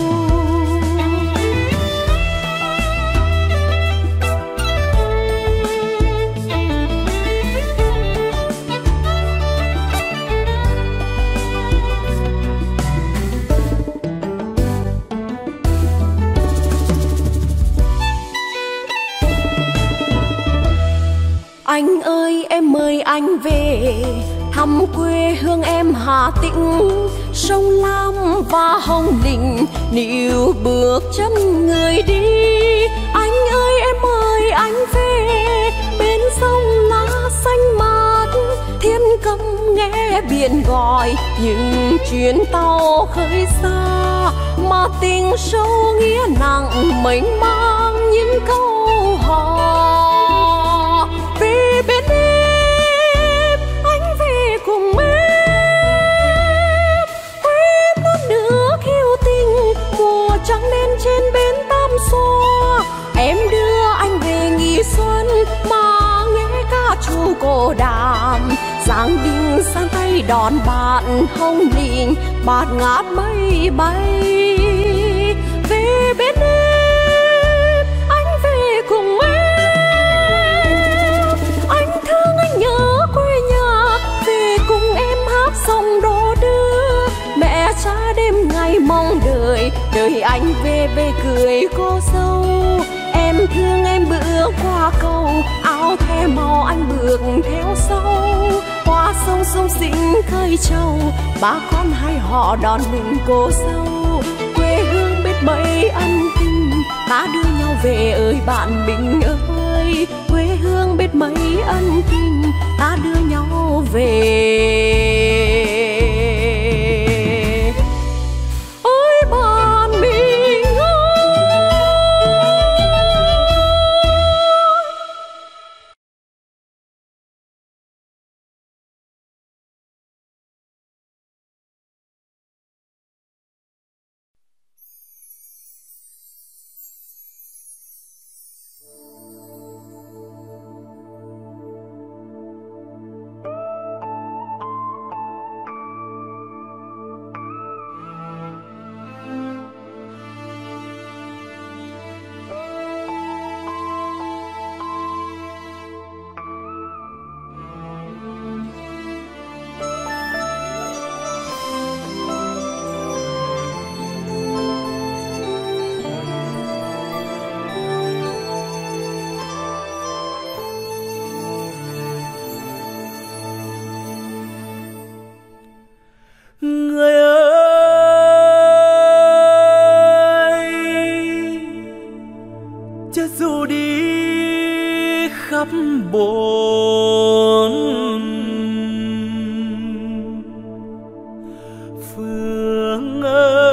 Anh ơi em mời anh về thăm quê hương em Hà Tĩnh, sông Lam và Hồng Lĩnh níu bước chân người đi. Anh ơi em mời anh về bên sông lá xanh mát, thiên cầm nghe biển gọi những chuyến tàu khơi xa, mà tình sâu nghĩa nặng mênh mang những câu hò. Về bên em, anh về cùng em, quên non nước yêu tình mùa trắng đen trên bến Tam Xoa. Em đưa anh về nghỉ xuân mà nghe ca trù cổ đàm, giáng đinh sang tay đón bạn hồng lình bạt ngát mây bay. Về bên em, anh về cùng em, nhớ quê nhà, về cùng em hát sông đò đưa. Mẹ cha đêm ngày mong đợi, đợi anh về về cười cô dâu. Em thương em bước qua cầu, áo the màu anh bước theo sau. Qua sông sông xinh khơi trâu, ba con hai họ đón mừng cô dâu. Quê hương biết mấy ân tình, ta đưa nhau về ơi bạn mình ơi. Quê hương biết mấy ân tình, ta đưa nhau về ôi bạn mình ơi. Người ơi, cho dù đi khắp bốn phương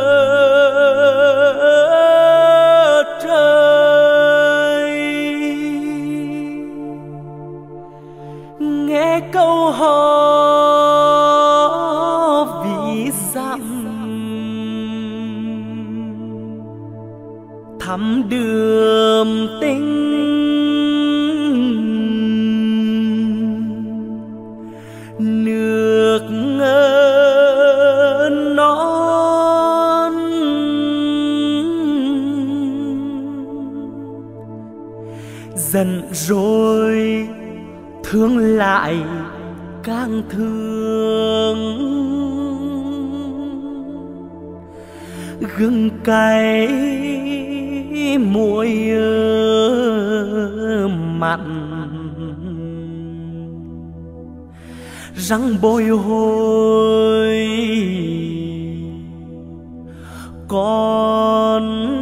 trời, nghe câu hò thắm đường tình, nước non dần rồi thương lại càng thương. gừng cay muối mặn, răng bồi hồi con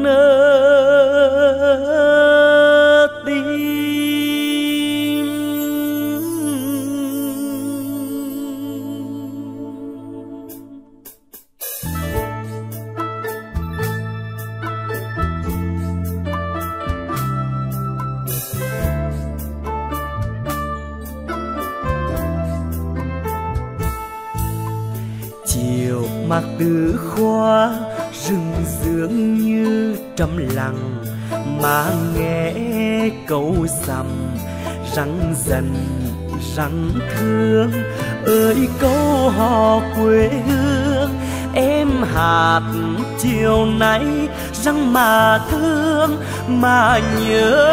tim. Chiều mạc tứ khoa rừng dường như trầm lặng, mà nghe câu sầm răng dần răng thương. Ơi câu hò quê hương em hát chiều nay, răng mà thương mà nhớ.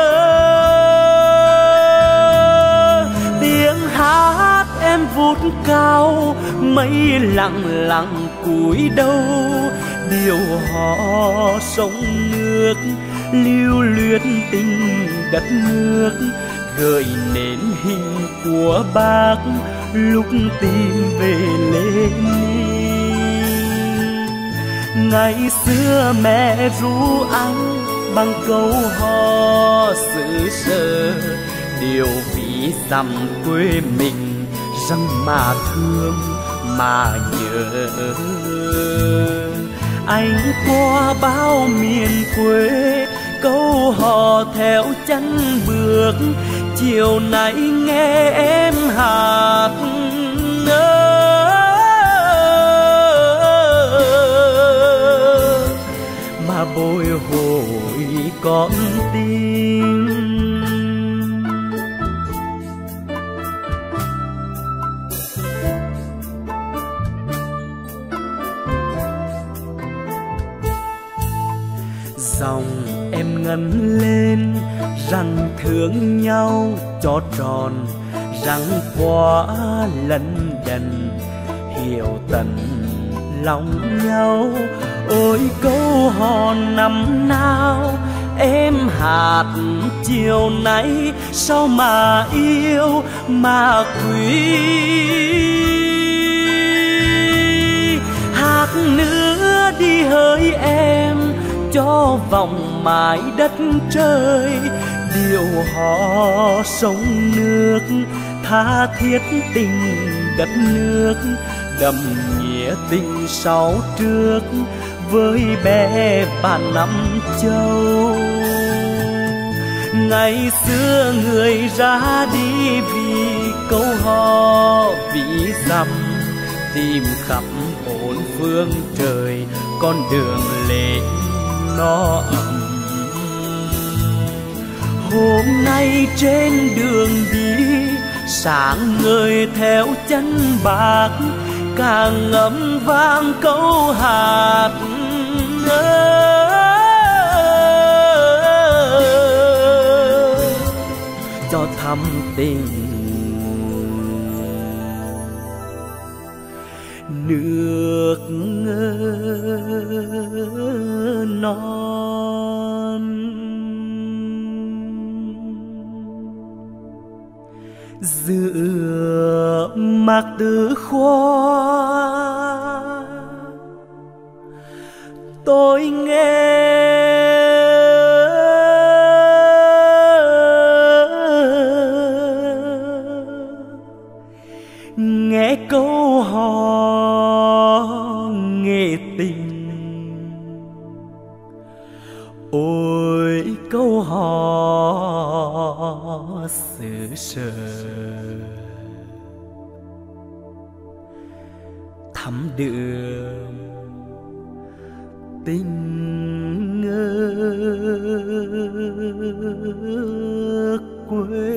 Tiếng hát em vút cao, mây lặng lặng cúi đầu. Điều họ sông nước lưu luyến tình đất nước, gợi nên hình của bác lúc tìm về Lenin. Ngày xưa mẹ ru anh bằng câu hò xứ sở, điều ví dặm quê mình răng mà thương mà nhớ. Anh qua bao miền quê, câu hò theo chân bước. Chiều nay nghe em hát mà bồi hồi con tim. Dòng em ngân lên rằng thương nhau cho tròn, rằng qua lần dần hiểu tận lòng nhau. Ôi câu hò năm nào em hát chiều nay, sao mà yêu mà quý. Hát nữa đi hỡi em cho vòng mãi đất trời, điều họ sông nước tha thiết tình đất nước, đậm nghĩa tình sau trước với bé bạn năm châu. Ngày xưa người ra đi vì câu hò ví dặm, tìm khắp bốn phương trời con đường lên nó ấm. Hôm nay trên đường đi sáng ngời theo chân bác, càng ngấm vang câu hát cho thắm tình nước non. Giữa mạc tứ khoa tôi nghe nghe câu hò nghệ tình. Ôi câu hò xứ sở thắm đượm tình quê.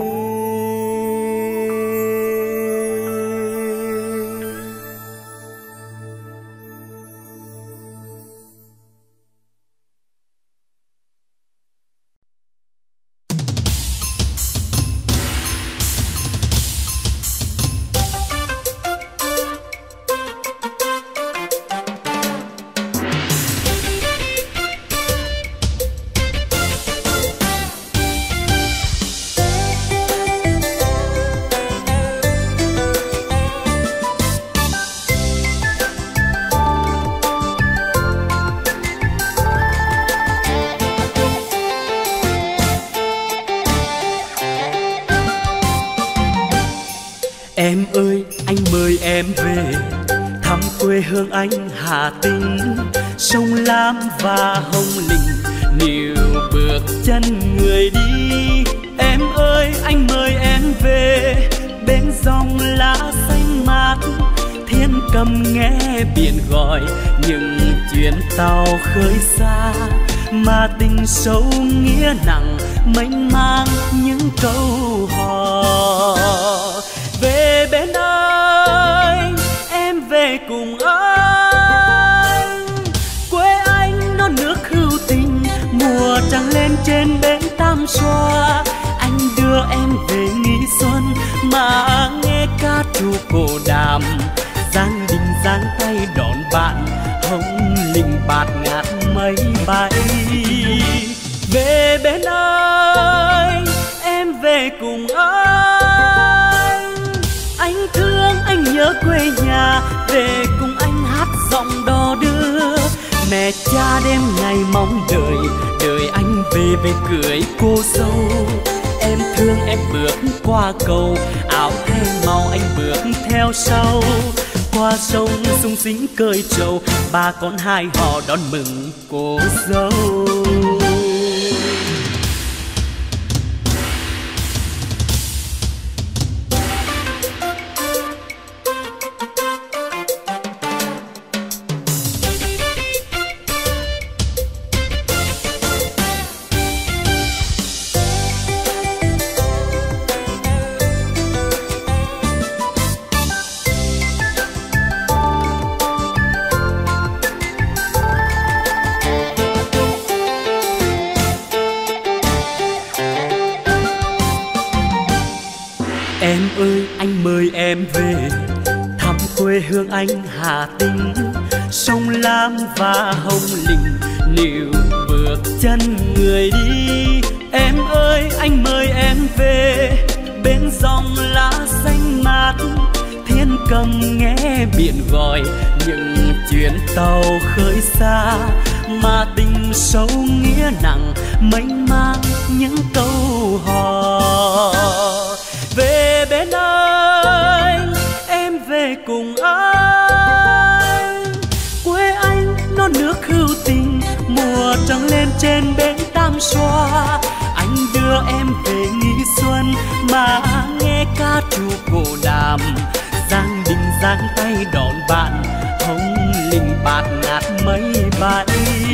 hương anh Hà Tĩnh, sông Lam và Hồng Lĩnh níu bước chân người đi. Em ơi anh mời em về bên dòng lá xanh mát, thiên cầm nghe biển gọi những chuyến tàu khơi xa, mà tình sâu nghĩa nặng mênh mang những câu hò. Về bên anh, em về cùng anh, quê anh non nước hữu tình, mùa trăng lên trên bến Tam Xoa. Anh đưa em về nghỉ xuân mà nghe ca trù cổ đàm, giang đình giang tay đón bạn, hồng linh bạt ngát mây bay. Về bên anh, em về cùng anh, anh thương anh nhớ quê nhà, về cùng anh hát giọng đò đưa. Mẹ cha đêm ngày mong đợi, đợi anh về về cưới cô dâu. Em thương em bước qua cầu, áo thêm màu anh bước theo sau. Qua sông sung sính cơi trầu, ba con hai họ đón mừng cô dâu. Em ơi anh mời em về thăm quê hương anh Hà Tĩnh, sông Lam và Hồng Lĩnh níu bước chân người đi. Em ơi anh mời em về bên dòng lá xanh mát, thiên cầm nghe biển gọi những chuyến tàu khơi xa, mà tình sâu nghĩa nặng mênh mang những câu hò. Về bên anh, em về cùng anh, quê anh non nước hữu tình, mùa trăng lên trên bến Tam Xoa. Anh đưa em về nghỉ xuân mà nghe ca trù cổ đàm, giang đình giang tay đón bạn, hồng linh bạt ngát mây bay.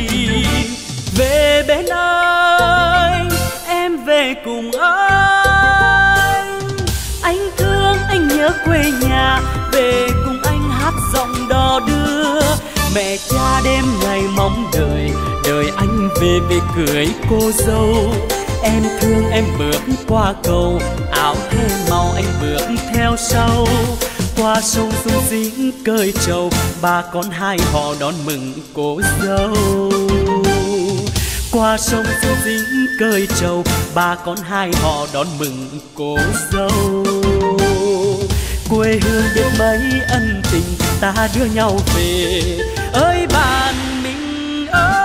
Về bên anh, em về cùng anh, anh thương anh nhớ quê nhà, về cùng anh hát giọng đò đưa. Mẹ cha đêm ngày mong đợi, đợi anh về về cưới cô dâu. Em thương em bước qua cầu, áo thêm màu anh bước theo sau. Qua sông sung sính cơi trầu, ba con hai họ đón mừng cô dâu. Qua sông sung sính cơi trầu, ba con hai họ đón mừng cô dâu. Quê hương biết mấy ân tình, ta đưa nhau về ơi bạn mình ơi.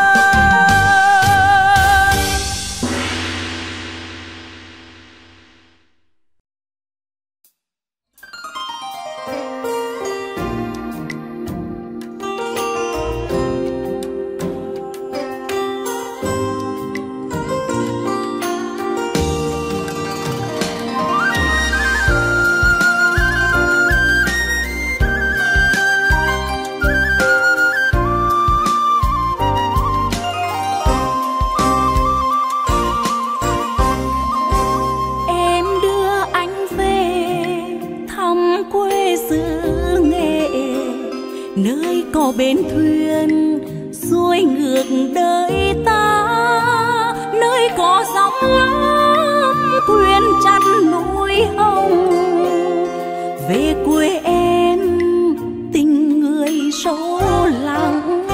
Bến thuyền xuôi ngược đời ta, nơi có sóng lắm quyến chặt núi hồng. Về quê em tình người sâu lắng,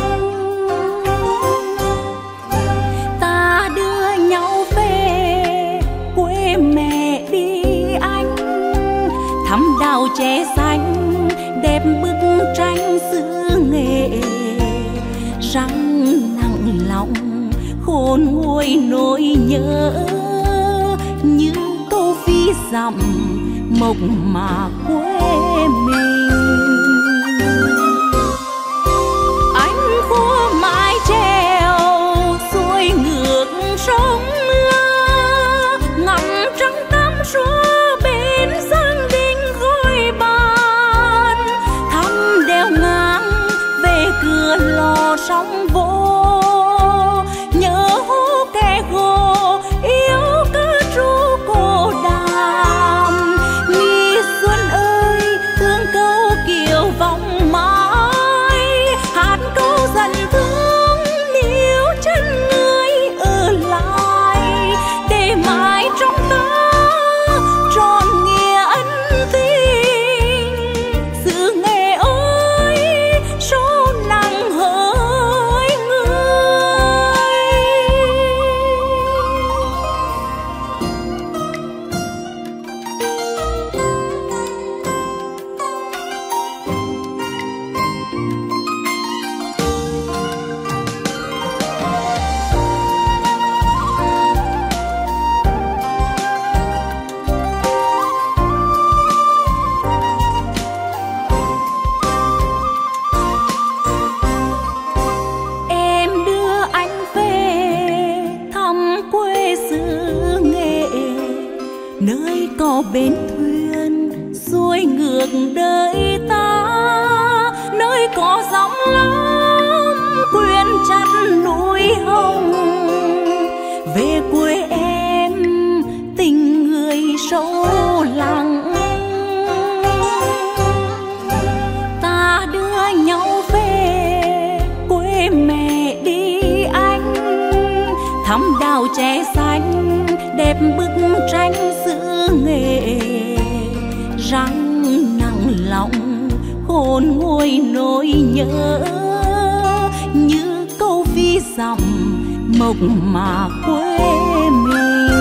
ta đưa nhau về quê mẹ đi anh, thăm đào trẻ xanh đẹp bức tranh xưa nghệ. Răng nặng lòng khôn nguôi nỗi nhớ, như câu ví dặm mộc mà quê mình. cửa lò sóng vô, nhớ kẻ gồ yêu ca ru cô đàm. Nghi xuân ơi thương câu kiều vòng mãi, hát câu dần thương níu chân người ở lại, để mãi trong ta tròn nghĩa ân tình. Sự nghề ơi số nặng hỡi người. Em đưa anh về thăm quê xứ Nghệ, nơi có bến thuyền xuôi ngược đời ta, nơi có gióng lắm quyện chặt núi hồng. Về quê em tình người sâu lắng, ta đưa nhau về quê mẹ đi anh, thăm đào trẻ xanh đẹp bức tranh xứ Nghệ. Răng nặng lòng hồn nguôi nỗi nhớ, như câu ví dặm mộc mà quê mình.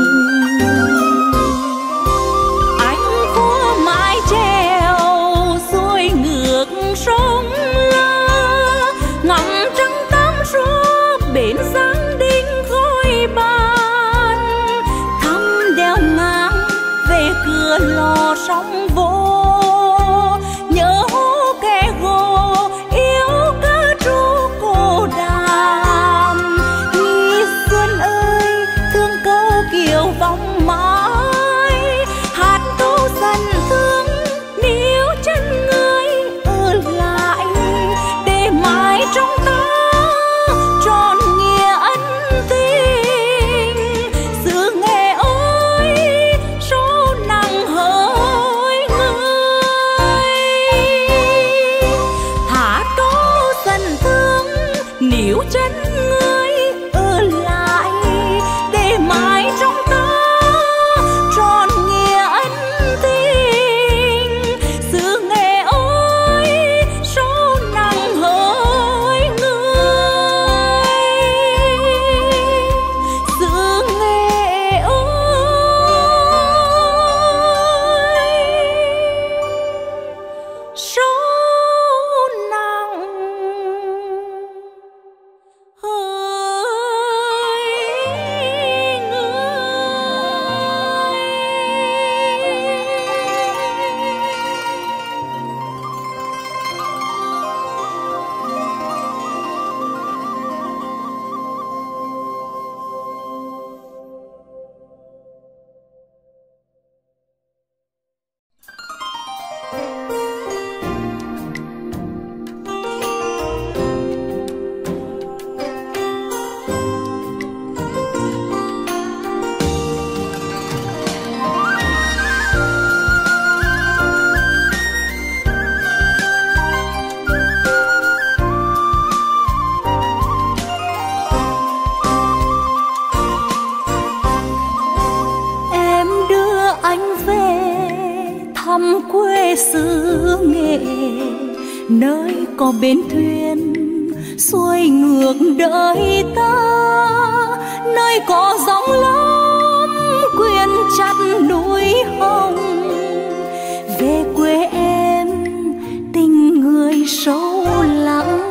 Anh vua mái chèo xuôi ngược sông La, ngắm trăng tam số bến Giang Đinh khói bàn. Thăm đèo ngang về cửa lò sóng vô, nhớ kẻ gồ yêu ca ru cô đàm. Nghi xuân ơi thương câu kiều vòng mãi, hát câu dần thương níu chân người ở lại, để mãi trong ta tròn nghĩa ân tình. Sự nghề ơi số nặng hỡi người, thả câu dần thương níu chân người ở lại, để mãi trong ta tròn nghĩa ân tình. Sự nghề ơi số nặng hỡi người, sự nghề ơi số nặng hỡi Em đưa anh về thăm quê xứ Nghệ, nơi có bến thuyền xuôi ngược đời ta, nơi có gióng lắm quyện chặt núi hồng. Về quê em tình người sâu lắng,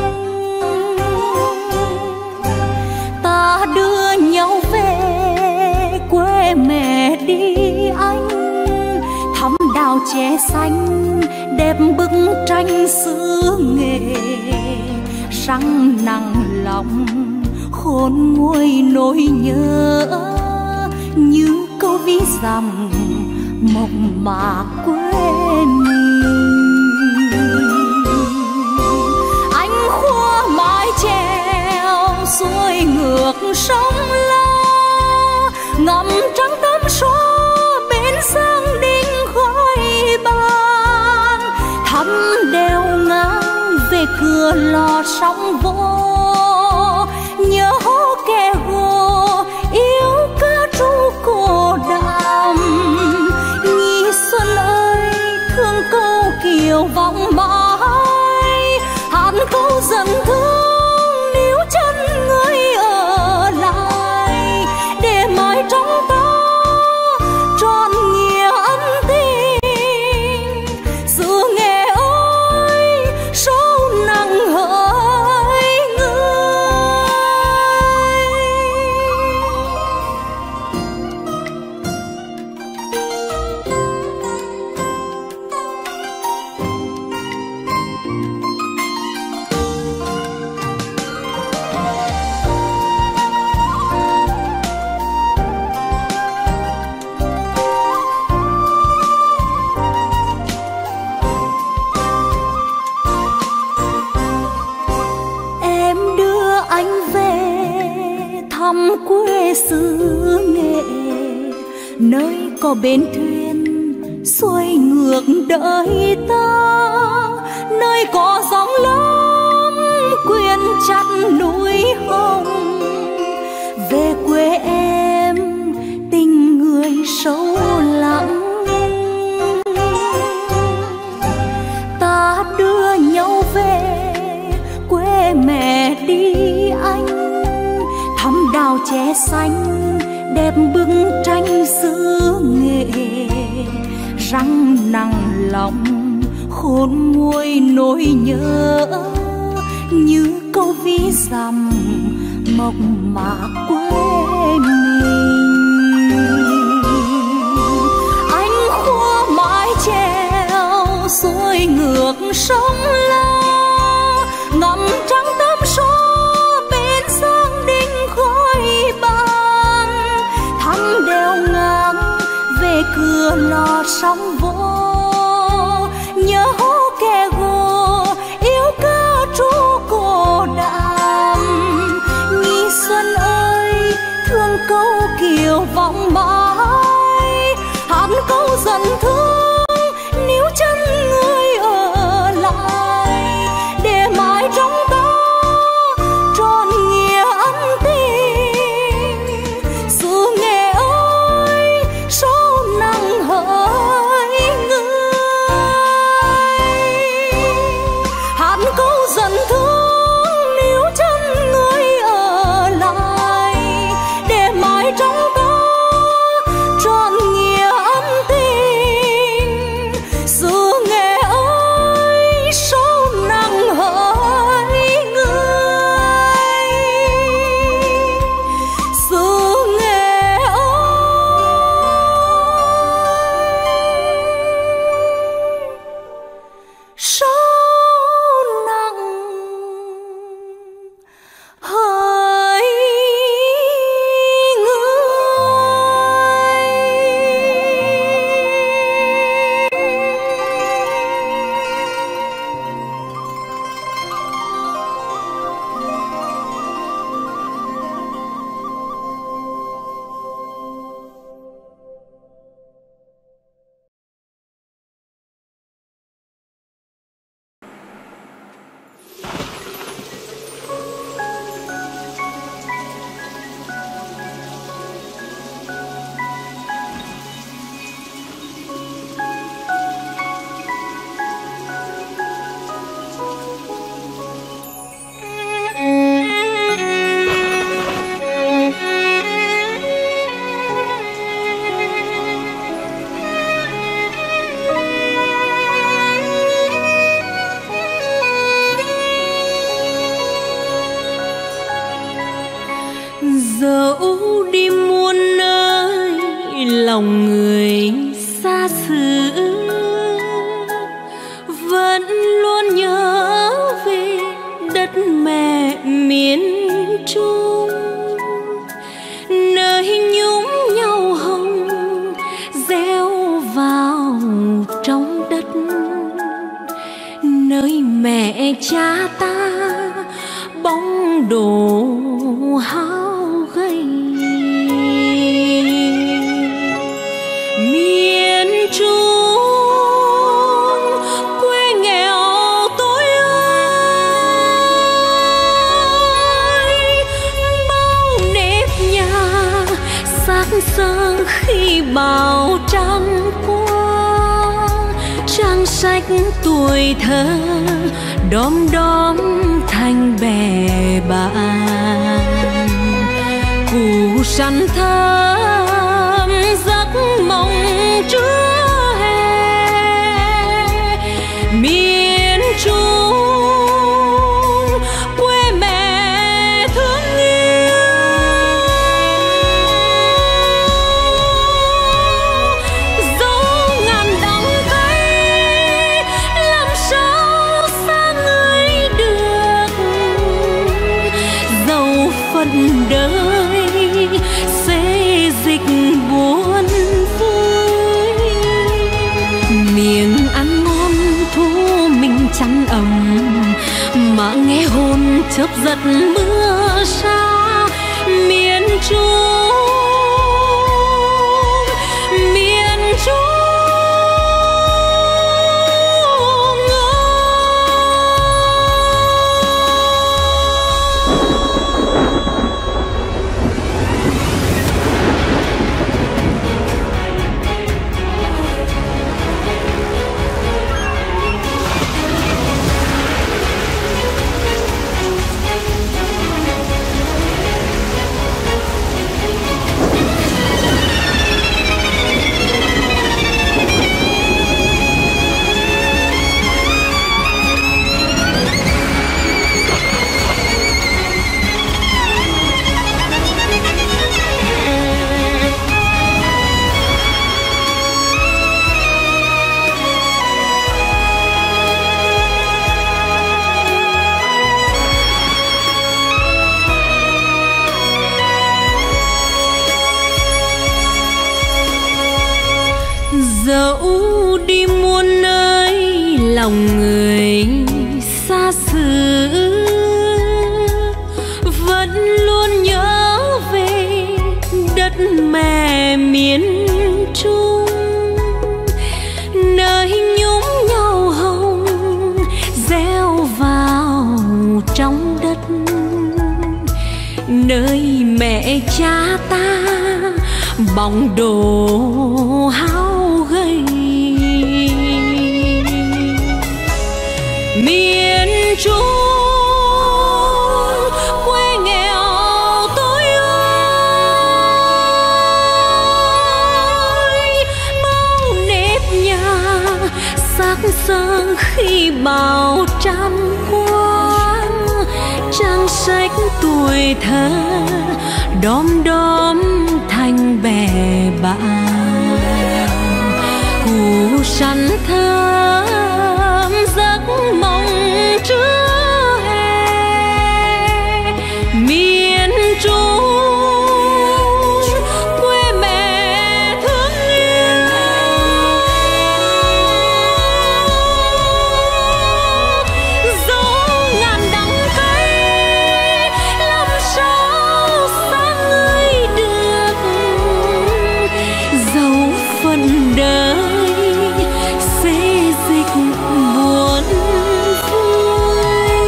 ta đưa nhau về quê mẹ đi anh, thăm đào trẻ xanh đẹp bức tranh xứ Nghệ. Răng nặng lòng khôn nguôi nỗi nhớ, như câu ví dặm mộc mạc quê mình. Anh sông La, ngắm trăng tắm xóa bên giang đình khói bàng, thăm đèo ngang về cửa lò sóng vô, nhớ kẻ hồ yêu ca ru cô đàm. Nhi xuân ơi thương câu kiều vọng mãi, hát câu dần thương níu chân người ở lại, để mãi trong ta tròn nghĩa ân tình. Xứ Nghệ ơi sâu nặng hỡi quê xứ Nghệ, nơi có bến thuyền xuôi ngược đời ta, nơi có gióng lớn quyện chặt núi hồng. Về quê em tình người sâu lắng, ta đưa nhau về quê mẹ đi anh, thăm đào trẻ xanh đẹp bức tranh xứ Nghệ. Răng nặng lòng khôn nguôi nỗi nhớ, như câu ví dặm mộc mạc quê mình. Anh khua mái chèo xuôi ngược sông La, ngắm trăng tắm xóa bên giang đình khói bàng, thăm đèo ngang về cửa lò sóng vô, nhớ kẻ gồ yêu ca ru cô đàm. Nhi xuân ơi thương câu kiều vọng mãi, hát câu dần thương níu chân người ở lại, để mãi trong ta tròn nghĩa ân tình. Xứ Nghệ ơi sâu nặng hỡi người, hát câu dần thương níu chân người ở lại, để mãi trong ta tròn nghĩa ân tình. Xứ Nghệ ơi sâu nặng hỡi người, xứ Nghệ ơi sâu nặng hỡi dẫu đi muôn nơi lòng người xa xứ, vẫn luôn nhớ về đất mẹ miền Trung, nơi nhúm nhau hồng gieo vào trong đất, nơi mẹ cha ta bóng đồ hao sơ khi bão tràn qua, trang sách tuổi thơ đom đóm thành bè bạn. Củ sắn thơm giấc mộng trưa hè, miền Trung quê mẹ thương yêu. Dẫu ngàn đắng cay làm sao xa người được, dẫu phận đời xê dịch buồn vui. Miệng ăn ngon thu mình chăn ấm, mà nghe hồn chớp giật mưa xa. Miền Trung, miền Trung dẫu đi muôn nơi lòng người xa xứ, vẫn luôn nhớ về đất mẹ miền Trung. Nơi nhúng nhau hồng gieo vào trong đất, nơi mẹ cha ta bóng đồ hao gầy. Miền Trung quê nghèo tôi ơi, bao nếp nhà xác xơ khi bão tràn qua, trang sách tuổi thơ đom đóm thành bè bạn. Củ sắn thơm giấc mộng trưa hè, miền Trung quê mẹ thương yêu. Dẫu ngàn đắng cay làm sao xa người được, dẫu phận đời xê dịch buồn vui.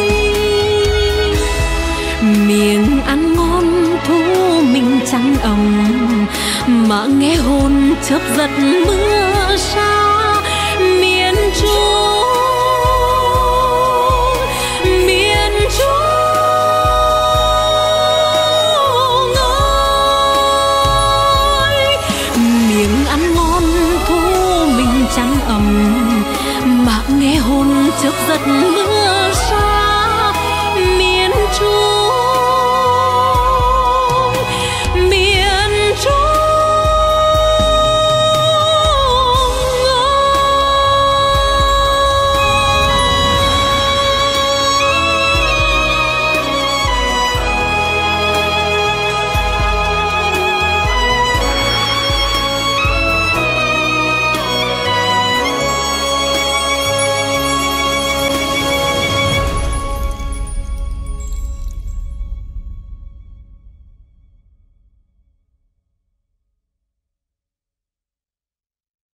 Miệng ăn ngon thu mình chăn ấm, mà nghe hồn chớp giật mưa xa. Miền Trung, miền Trung ơi, miệng ăn ngon thu mình chăn ấm, mà nghe hồn chớp giật mưa